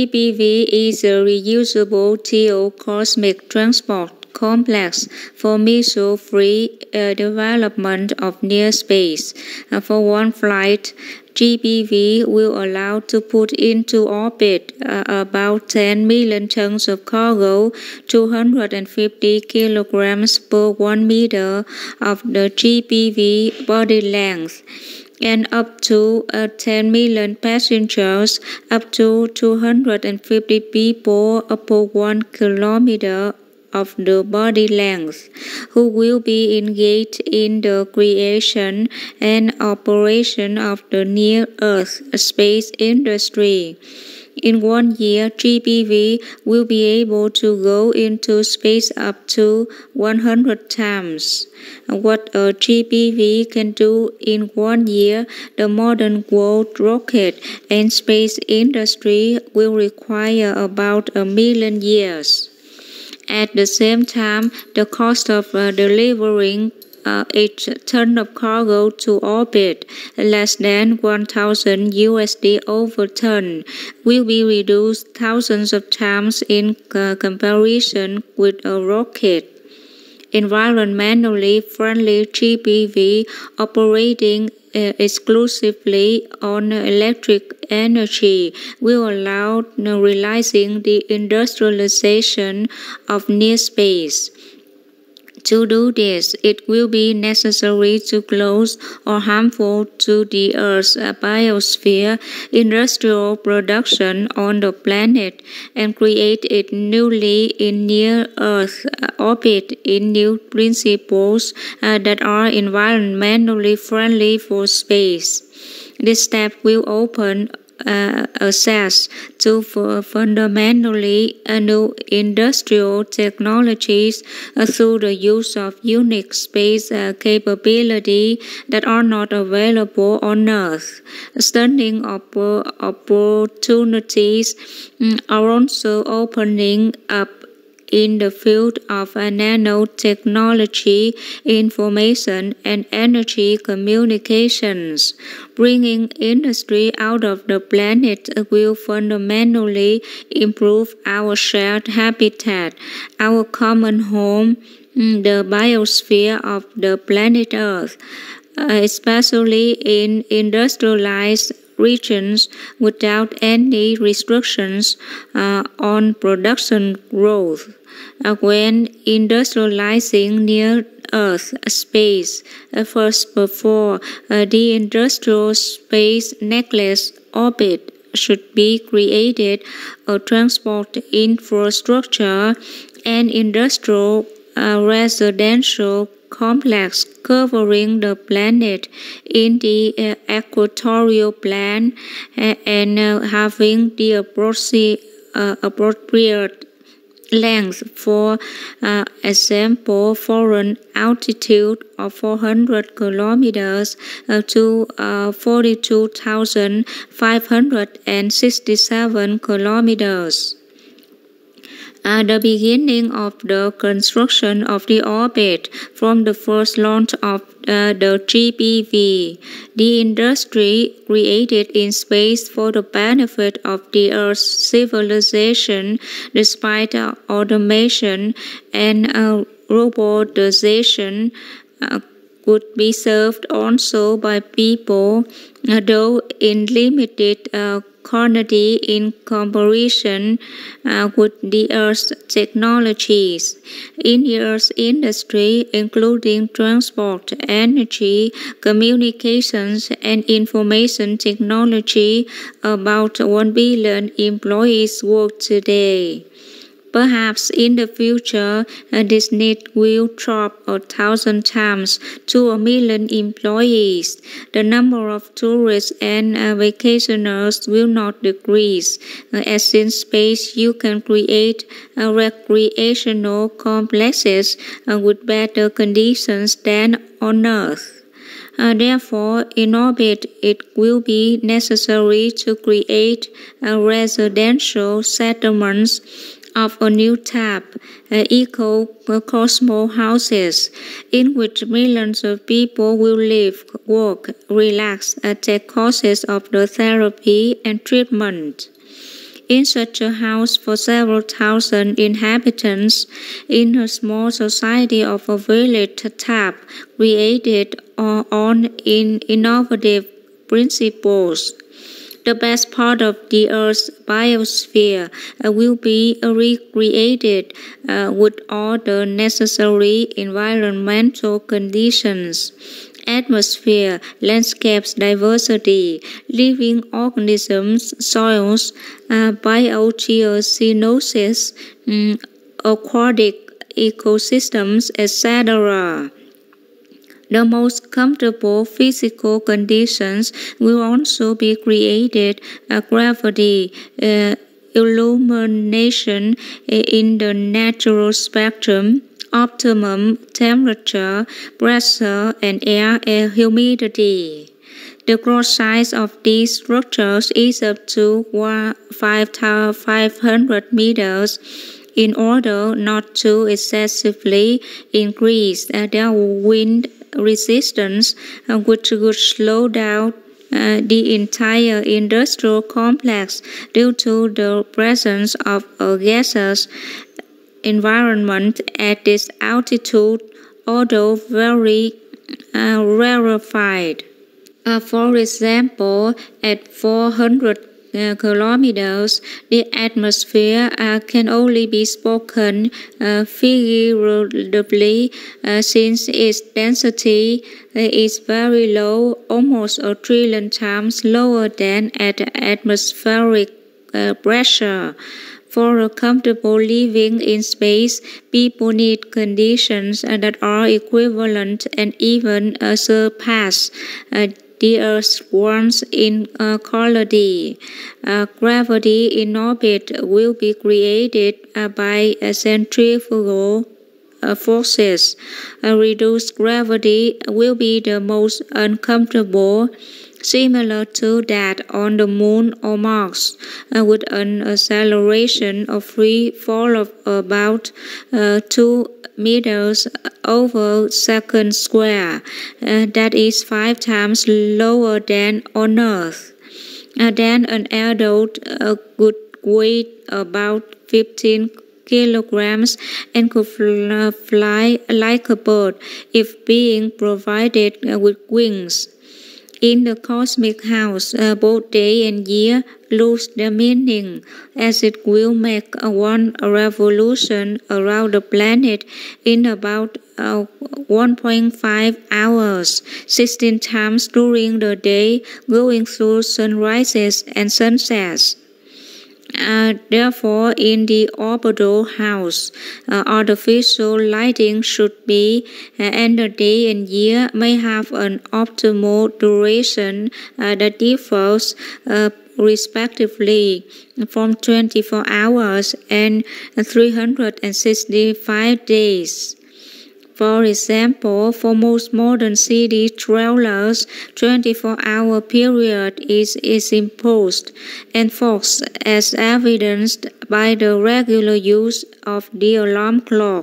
Speaker 1: GBV is a reusable geo-cosmic transport complex for missile-free development of near space. For one flight, GBV will allow to put into orbit about 10 million tons of cargo, 250 kilograms per 1 meter of the GBV body length, and up to 10 million passengers, up to 250 people per 1 kilometer of the body length, who will be engaged in the creation and operation of the near-Earth space industry. In 1 year, GBV will be able to go into space up to 100 times. What a GBV can do in 1 year, the modern world rocket and space industry will require about 1 million years. At the same time, the cost of delivering each ton of cargo to orbit, less than 1,000 USD over ton, will be reduced thousands of times in comparison with a rocket. Environmentally friendly GBV operating exclusively on electric energy will allow realizing the industrialization of near space. To do this, it will be necessary to close or harmful to the Earth's biosphere industrial production on the planet and create it newly in near-Earth orbit in new principles that are environmentally friendly for space. This step will open access to fundamentally new industrial technologies through the use of unique space capability that are not available on Earth. Stunning opportunities are also opening up in the field of nanotechnology, information and energy communications. Bringing industry out of the planet will fundamentally improve our shared habitat, our common home, the biosphere of the planet Earth, especially in industrialized regions without any restrictions on production growth. When industrializing near-Earth space, first before the industrial space necklace orbit should be created, a transport infrastructure and industrial residential complex covering the planet in the equatorial plane and having the appropriate length, for example, for an altitude of 400 kilometers to 42,567 kilometers. The beginning of the construction of the orbit from the first launch of the GBV, the industry created in space for the benefit of the Earth's civilization, despite automation and robotization, could be served also by people, though in limited quantity in comparison with the Earth's technologies. In the Earth's industry, including transport, energy, communications, and information technology, about 1 billion employees work today. Perhaps in the future, this need will drop 1,000 times to 1 million employees. The number of tourists and vacationers will not decrease, as in space you can create recreational complexes with better conditions than on Earth. Therefore, in orbit, it will be necessary to create residential settlements of a new type, eco-cosmo houses, in which millions of people will live, work, relax, take courses of the therapy and treatment. In such a house for several thousand inhabitants, in a small society of a village type, created on innovative principles, the best part of the Earth's biosphere will be recreated with all the necessary environmental conditions: atmosphere, landscapes, diversity, living organisms, soils, biogeosynosis, aquatic ecosystems, etc. The most comfortable physical conditions will also be created. Gravity, illumination in the natural spectrum, optimum temperature, pressure, and air humidity. The gross size of these structures is up to 500 meters. In order not to excessively increase their wind resistance, which would slow down the entire industrial complex due to the presence of a gaseous environment at this altitude, although very rarefied. For example, at 400 kilometers, the atmosphere can only be spoken figuratively since its density is very low, almost a trillion times lower than at atmospheric pressure. For a comfortable living in space, people need conditions that are equivalent and even surpass the Earth's ones in quality. Gravity in orbit will be created by centrifugal forces. Reduced gravity will be the most uncomfortable, similar to that on the Moon or Mars, with an acceleration of free fall of about 2 meters over second square. That is 5 times lower than on Earth. Then an adult would weigh about 15 kilograms and could fly like a bird if being provided with wings. In the cosmic house, both day and year lose their meaning, as it will make one revolution around the planet in about 1.5 hours, 16 times during the day, going through sunrises and sunsets. Therefore, in the orbital house, artificial lighting should be, and the day and year may have an optimal duration that differs respectively from 24 hours and 365 days. For example, for most modern city travelers, 24-hour period is imposed, enforced as evidenced by the regular use of the alarm clock.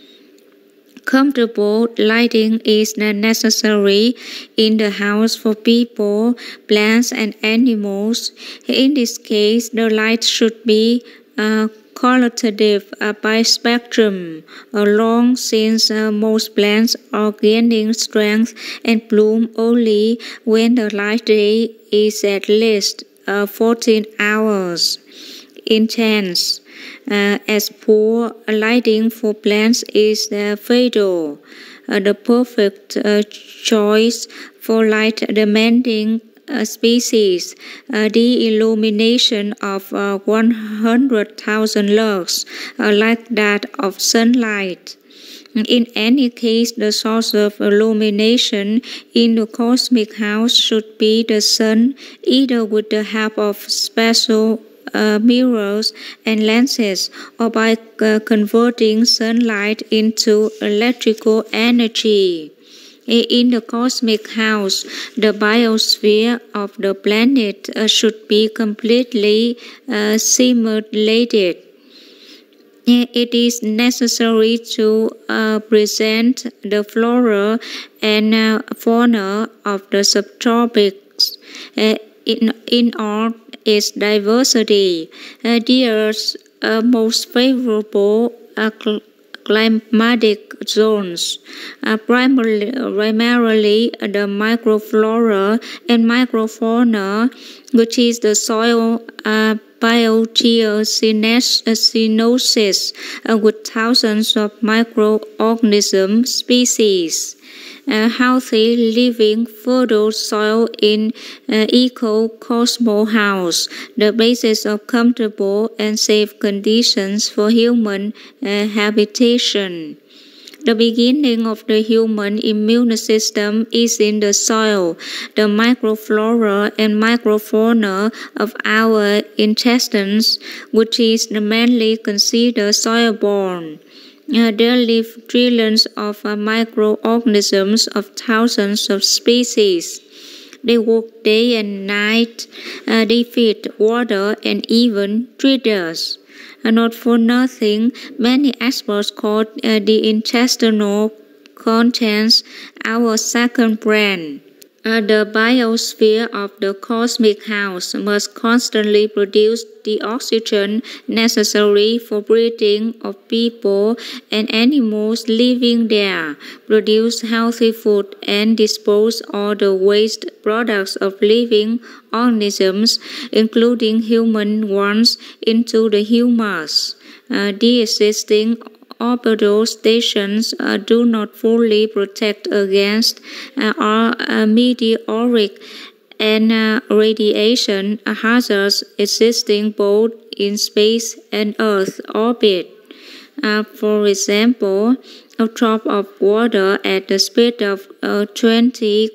Speaker 1: Comfortable lighting is necessary in the house for people, plants, and animals. In this case, the light should be qualitative by spectrum, long since most plants are gaining strength and bloom only when the light day is at least 14 hours. Intense, as poor lighting for plants is fatal. The perfect choice for light-demanding species, the illumination of 100,000 lux, like that of sunlight. In any case, the source of illumination in the cosmic house should be the sun, either with the help of special mirrors and lenses, or by converting sunlight into electrical energy. In the cosmic house, the biosphere of the planet should be completely simulated. It is necessary to present the flora and fauna of the subtropics in all its diversity. The Earth's most favorable climatic zones, primarily the microflora and microfauna, which is the soil biogeosynosis with thousands of microorganism species. healthy living fertile soil in Eco-Cosmo House, the basis of comfortable and safe conditions for human habitation. The beginning of the human immune system is in the soil. The microflora and microfauna of our intestines, which is mainly considered soil-borne. There live trillions of microorganisms of thousands of species. They work day and night, they feed, water, and even treat us. Not for nothing, many experts call the intestinal contents our second brain. The biosphere of the cosmic house must constantly produce the oxygen necessary for breathing of people and animals living there, produce healthy food, and dispose all the waste products of living organisms, including human ones, into the humus. The existing orbital stations do not fully protect against meteoric and radiation hazards existing both in space and Earth orbit. For example, a drop of water at the speed of 20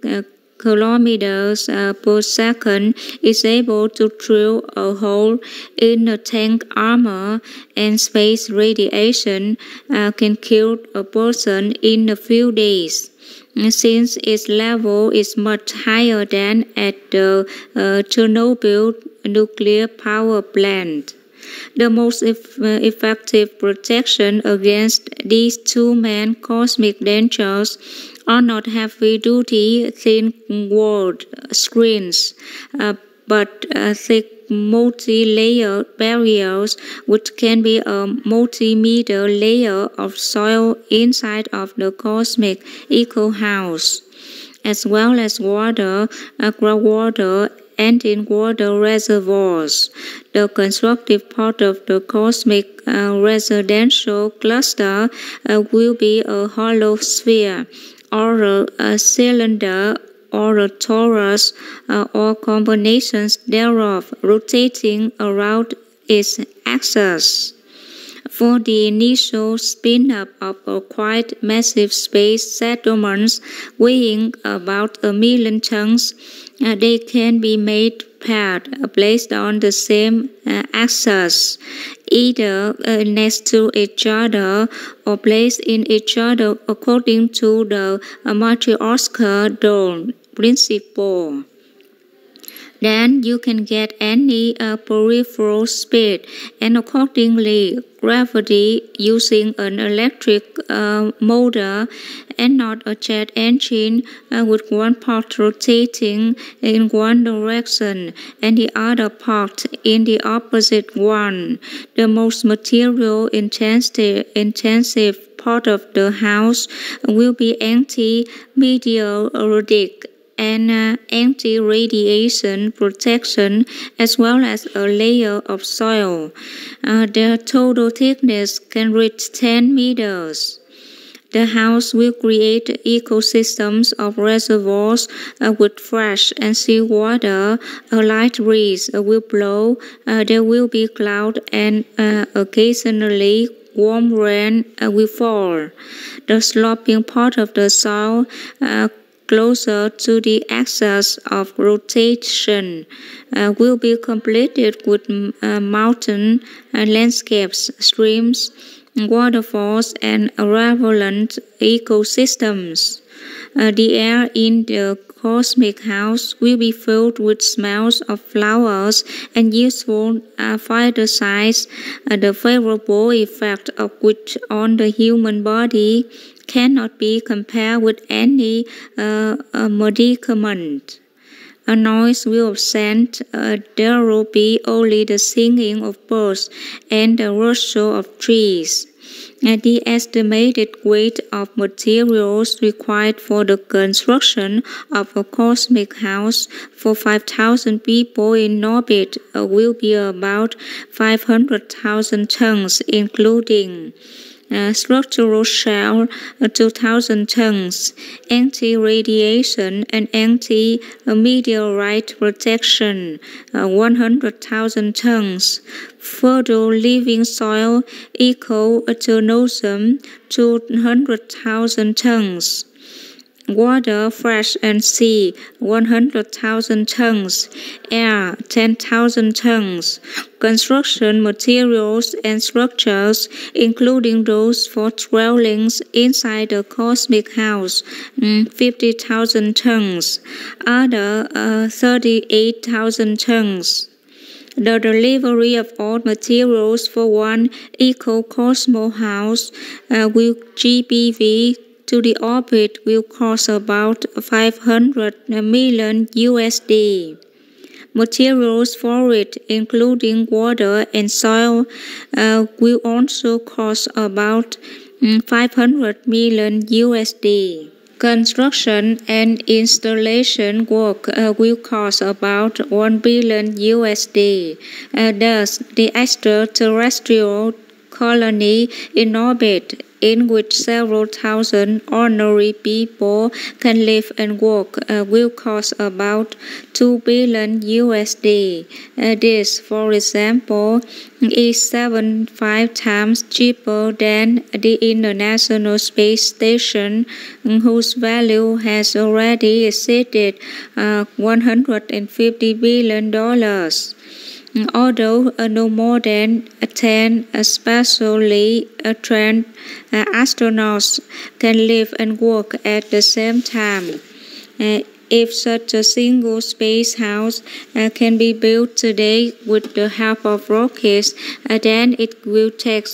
Speaker 1: kilometers per second is able to drill a hole in a tank armor, and space radiation can kill a person in a few days, since its level is much higher than at the Chernobyl nuclear power plant. The most effective protection against these two main cosmic dangers are not heavy-duty thin-walled screens, but thick multi-layer barriers, which can be a multi-meter layer of soil inside of the cosmic eco-house, as well as water, groundwater, and in water reservoirs. The constructive part of the cosmic residential cluster will be a hollow sphere, or a cylinder, or a torus, or combinations thereof, rotating around its axis. For the initial spin-up of a quite massive space settlements weighing about 1 million tons, they can be made paired, placed on the same axis, either next to each other or placed in each other according to the Matryoshka-Dole principle. Then you can get any peripheral speed and accordingly gravity using an electric motor and not a jet engine with one part rotating in one direction and the other part in the opposite one. The most material intensive part of the house will be anti-meteoritic and anti-radiation protection, as well as a layer of soil. Their total thickness can reach 10 meters. The house will create ecosystems of reservoirs with fresh and seawater. A light breeze will blow. There will be cloud and occasionally warm rain will fall. The sloping part of the soil closer to the axis of rotation will be completed with mountain landscapes, streams, waterfalls, and riverland ecosystems. The air in the cosmic house will be filled with smells of flowers and useful phytoncides, the favorable effect of which on the human body cannot be compared with any medicament. A noise will absent. There will be only the singing of birds and the rustle of trees. The estimated weight of materials required for the construction of a cosmic house for 5,000 people in orbit will be about 500,000 tons, including structural shell 2,000 tons, anti-radiation and anti-meteorite protection 100,000 tons, further living soil eco-tourism 200,000 tons. Water, fresh and sea, 100,000 tons. Air, 10,000 tons. Construction materials and structures, including those for dwellings inside the cosmic house, 50,000 tons. Other, 38,000 tons. The delivery of all materials for one eco-cosmo house with GBV to the orbit will cost about 500 million USD. Materials for it, including water and soil, will also cost about 500 million USD. Construction and installation work will cost about 1 billion USD. Thus, the extraterrestrial colony in orbit, in which several thousand ordinary people can live and work, will cost about 2 billion USD. This, for example, is 75 times cheaper than the International Space Station, whose value has already exceeded $150 billion. Although no more than 10 specially trained astronauts can live and work at the same time. If such a single space house can be built today with the help of rockets, then it will take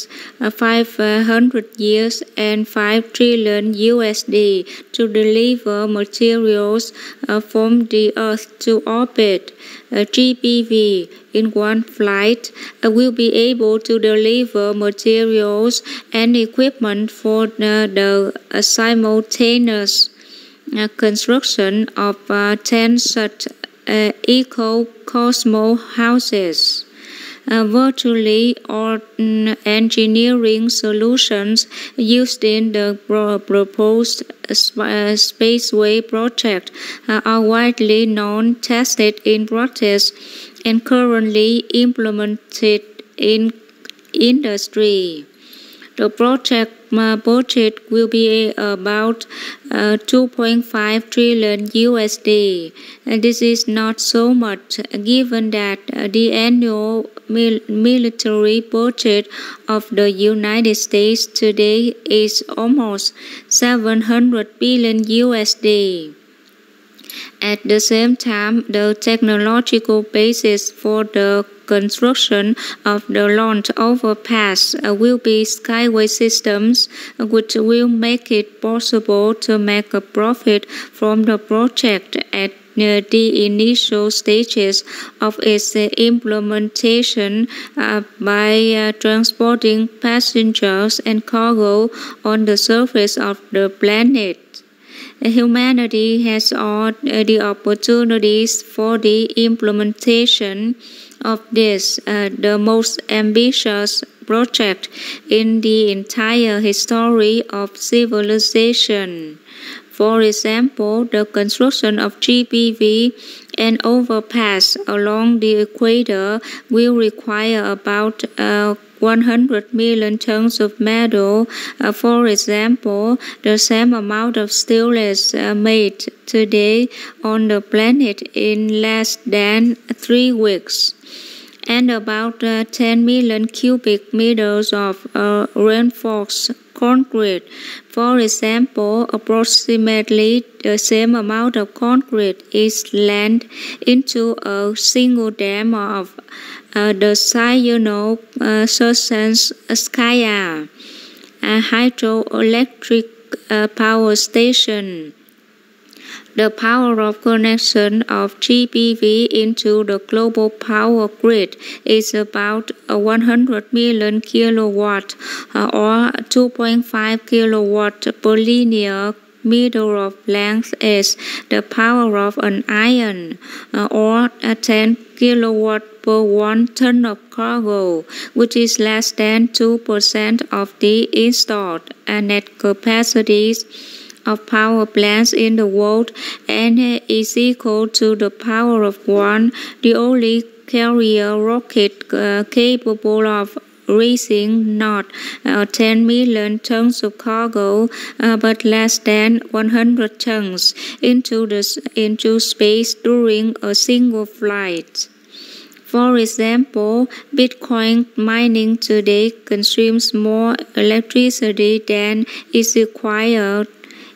Speaker 1: 500 years and 5 trillion USD to deliver materials from the Earth to orbit. GBV in one flight will be able to deliver materials and equipment for the simultaneous construction of 10 such eco-cosmo houses. Virtually all engineering solutions used in the proposed Spaceway project are widely known, tested in practice, and currently implemented in industry. The project budget will be about 2.5 trillion USD. And this is not so much, given that the annual military budget of the United States today is almost 700 billion USD. At the same time, the technological basis for the construction of the launch overpass will be skyway systems, which will make it possible to make a profit from the project at the initial stages of its implementation by transporting passengers and cargo on the surface of the planet. Humanity has all the opportunities for the implementation of this, the most ambitious project in the entire history of civilization. For example, the construction of GBV and overpass along the equator will require about 100 million tons of metal. For example, the same amount of steel is made today on the planet in less than 3 weeks. And about 10 million cubic meters of reinforced concrete. For example, approximately the same amount of concrete is landed into a single dam of the Cyano-Sursenskaya hydroelectric power station. The power of connection of GBV into the global power grid is about 100 million kilowatt or 2.5 kilowatt per linear meter of length is the power of an iron, or 10 kilowatt per 1 ton of cargo, which is less than 2% of the installed net capacities of power plants in the world, and is equal to the power of 1, the only carrier rocket capable of raising not 10 million tons of cargo, but less than 100 tons into space during a single flight. For example, Bitcoin mining today consumes more electricity than is required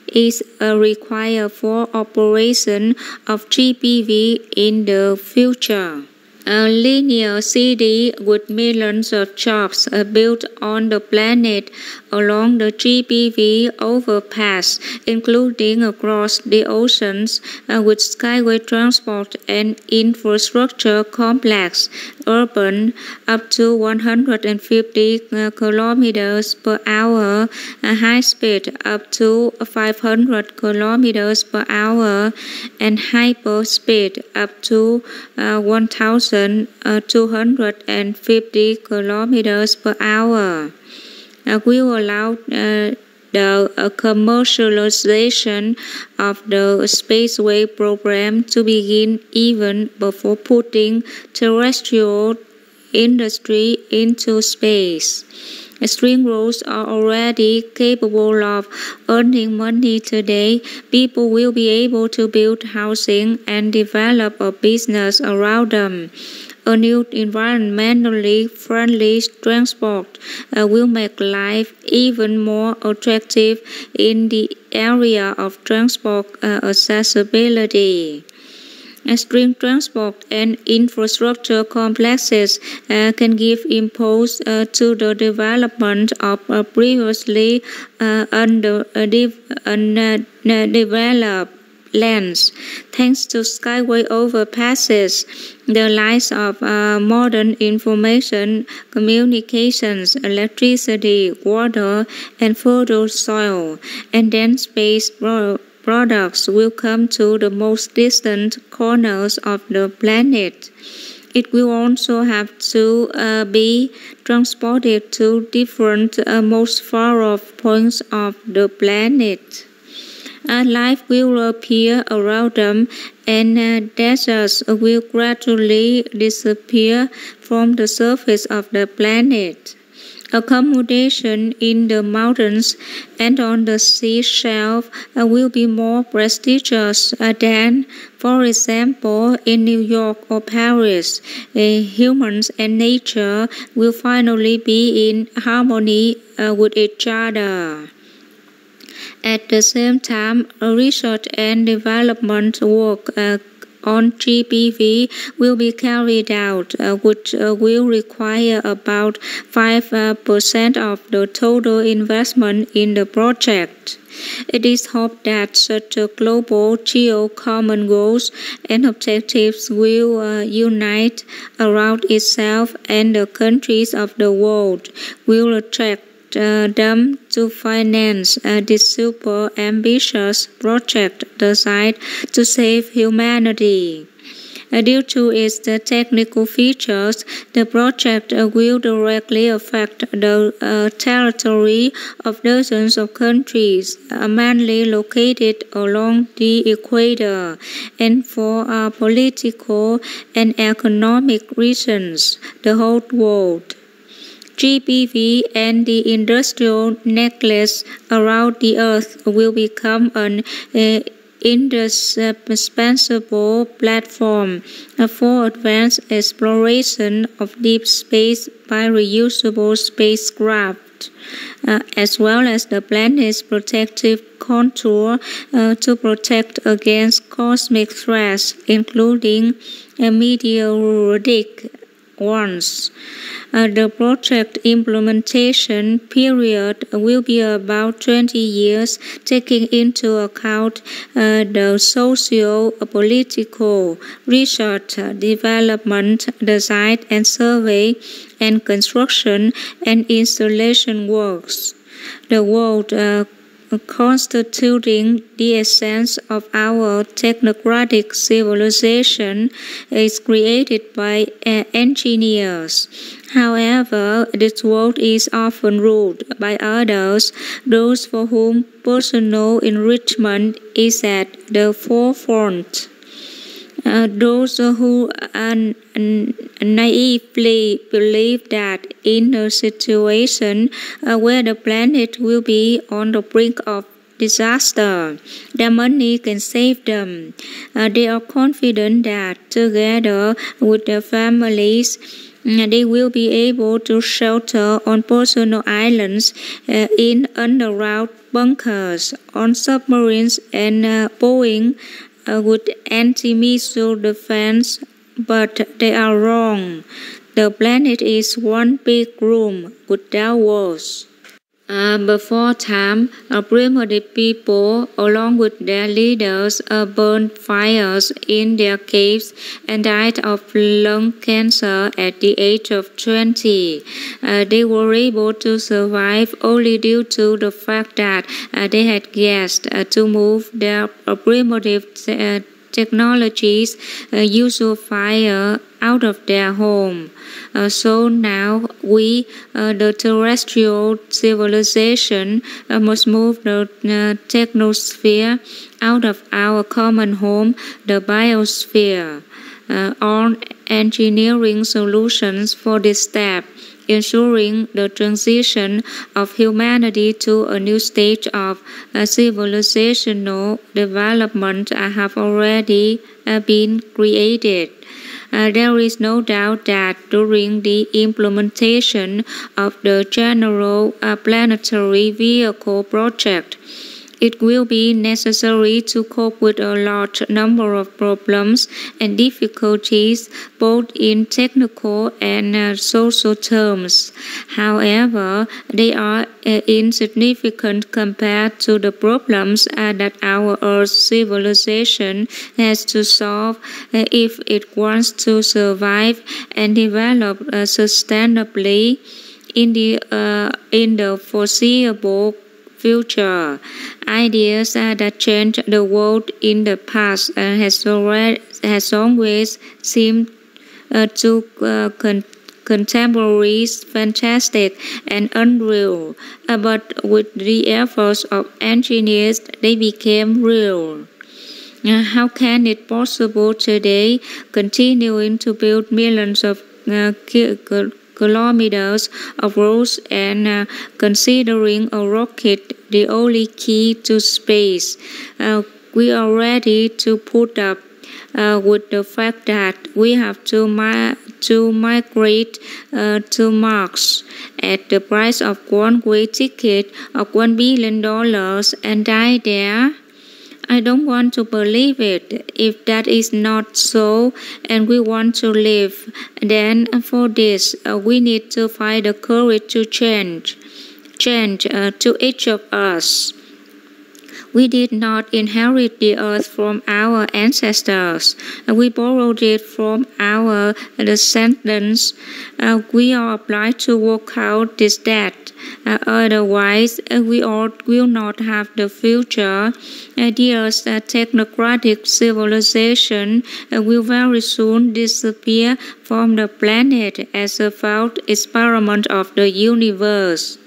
Speaker 1: for operation of GPV in the future. A linear city with millions of jobs built on the planet along the GPV overpass, including across the oceans, with skyway transport and infrastructure complex, urban up to 150 kilometers per hour, high speed up to 500 kilometers per hour, and hyperspeed up to 1,250 kilometers per hour. Will allow the commercialization of the Spaceway program to begin even before putting terrestrial industry into space. String roads are already capable of earning money today. People will be able to build housing and develop a business around them. A new environmentally friendly transport will make life even more attractive in the area of transport accessibility. String transport and infrastructure complexes can give impulse to the development of previously undeveloped lands. Thanks to skyway overpasses, the lines of modern information, communications, electricity, water, and fertile soil, and then space products will come to the most distant corners of the planet. It will also have to be transported to different most far-off points of the planet. Life will appear around them, and deserts will gradually disappear from the surface of the planet. Accommodation in the mountains and on the sea shelf will be more prestigious than, for example, in New York or Paris. Humans and nature will finally be in harmony with each other. At the same time, research and development work on GPV will be carried out, which will require about 5% of the total investment in the project. It is hoped that such a global common goals and objectives will unite around itself, and the countries of the world will attract them to finance this super ambitious project designed to save humanity. Due to its technical features, the project will directly affect the territory of dozens of countries, mainly located along the equator, and for political and economic reasons, the whole world. GPV and the industrial necklace around the Earth will become an indispensable platform for advanced exploration of deep space by reusable spacecraft, as well as the planet's protective contour to protect against cosmic threats, including meteoritic ones. The project implementation period will be about 20 years, taking into account the socio-political, research, development, design and survey, and construction and installation works. The World constituting the essence of our technocratic civilization, is created by engineers. However, this world is often ruled by others, those for whom personal enrichment is at the forefront. Those who naively believe that in a situation where the planet will be on the brink of disaster, their money can save them. They are confident that together with their families, they will be able to shelter on personal islands, in underground bunkers, on submarines, and Boeing with anti-missile defense, but they are wrong. The planet is one big room without walls. Before time, primitive people, along with their leaders, burned fires in their caves and died of lung cancer at the age of 20. They were able to survive only due to the fact that they had guessed to move their primitive technologies, usual fire, out of their home. So now we, the terrestrial civilization, must move the technosphere out of our common home, the biosphere. On engineering solutions for this step, ensuring the transition of humanity to a new stage of civilizational development have already been created. There is no doubt that during the implementation of the General Planetary Vehicle project, it will be necessary to cope with a large number of problems and difficulties, both in technical and social terms. However, they are insignificant compared to the problems that our Earth civilization has to solve if it wants to survive and develop sustainably in the foreseeable future. Ideas that changed the world in the past has always seemed to contemporaries fantastic and unreal, but with the efforts of engineers they became real. How can it possible today, continuing to build millions of kilometers of roads and considering a rocket the only key to space, we are ready to put up with the fact that we have to migrate to Mars at the price of one way ticket of $1 billion and die there? I don't want to believe it. If that is not so, and we want to live, then for this we need to find the courage to change to each of us. We did not inherit the earth from our ancestors. We borrowed it from our descendants. We are obliged to work out this debt. Otherwise, we all will not have the future. The Earth's technocratic civilization will very soon disappear from the planet as a failed experiment of the universe.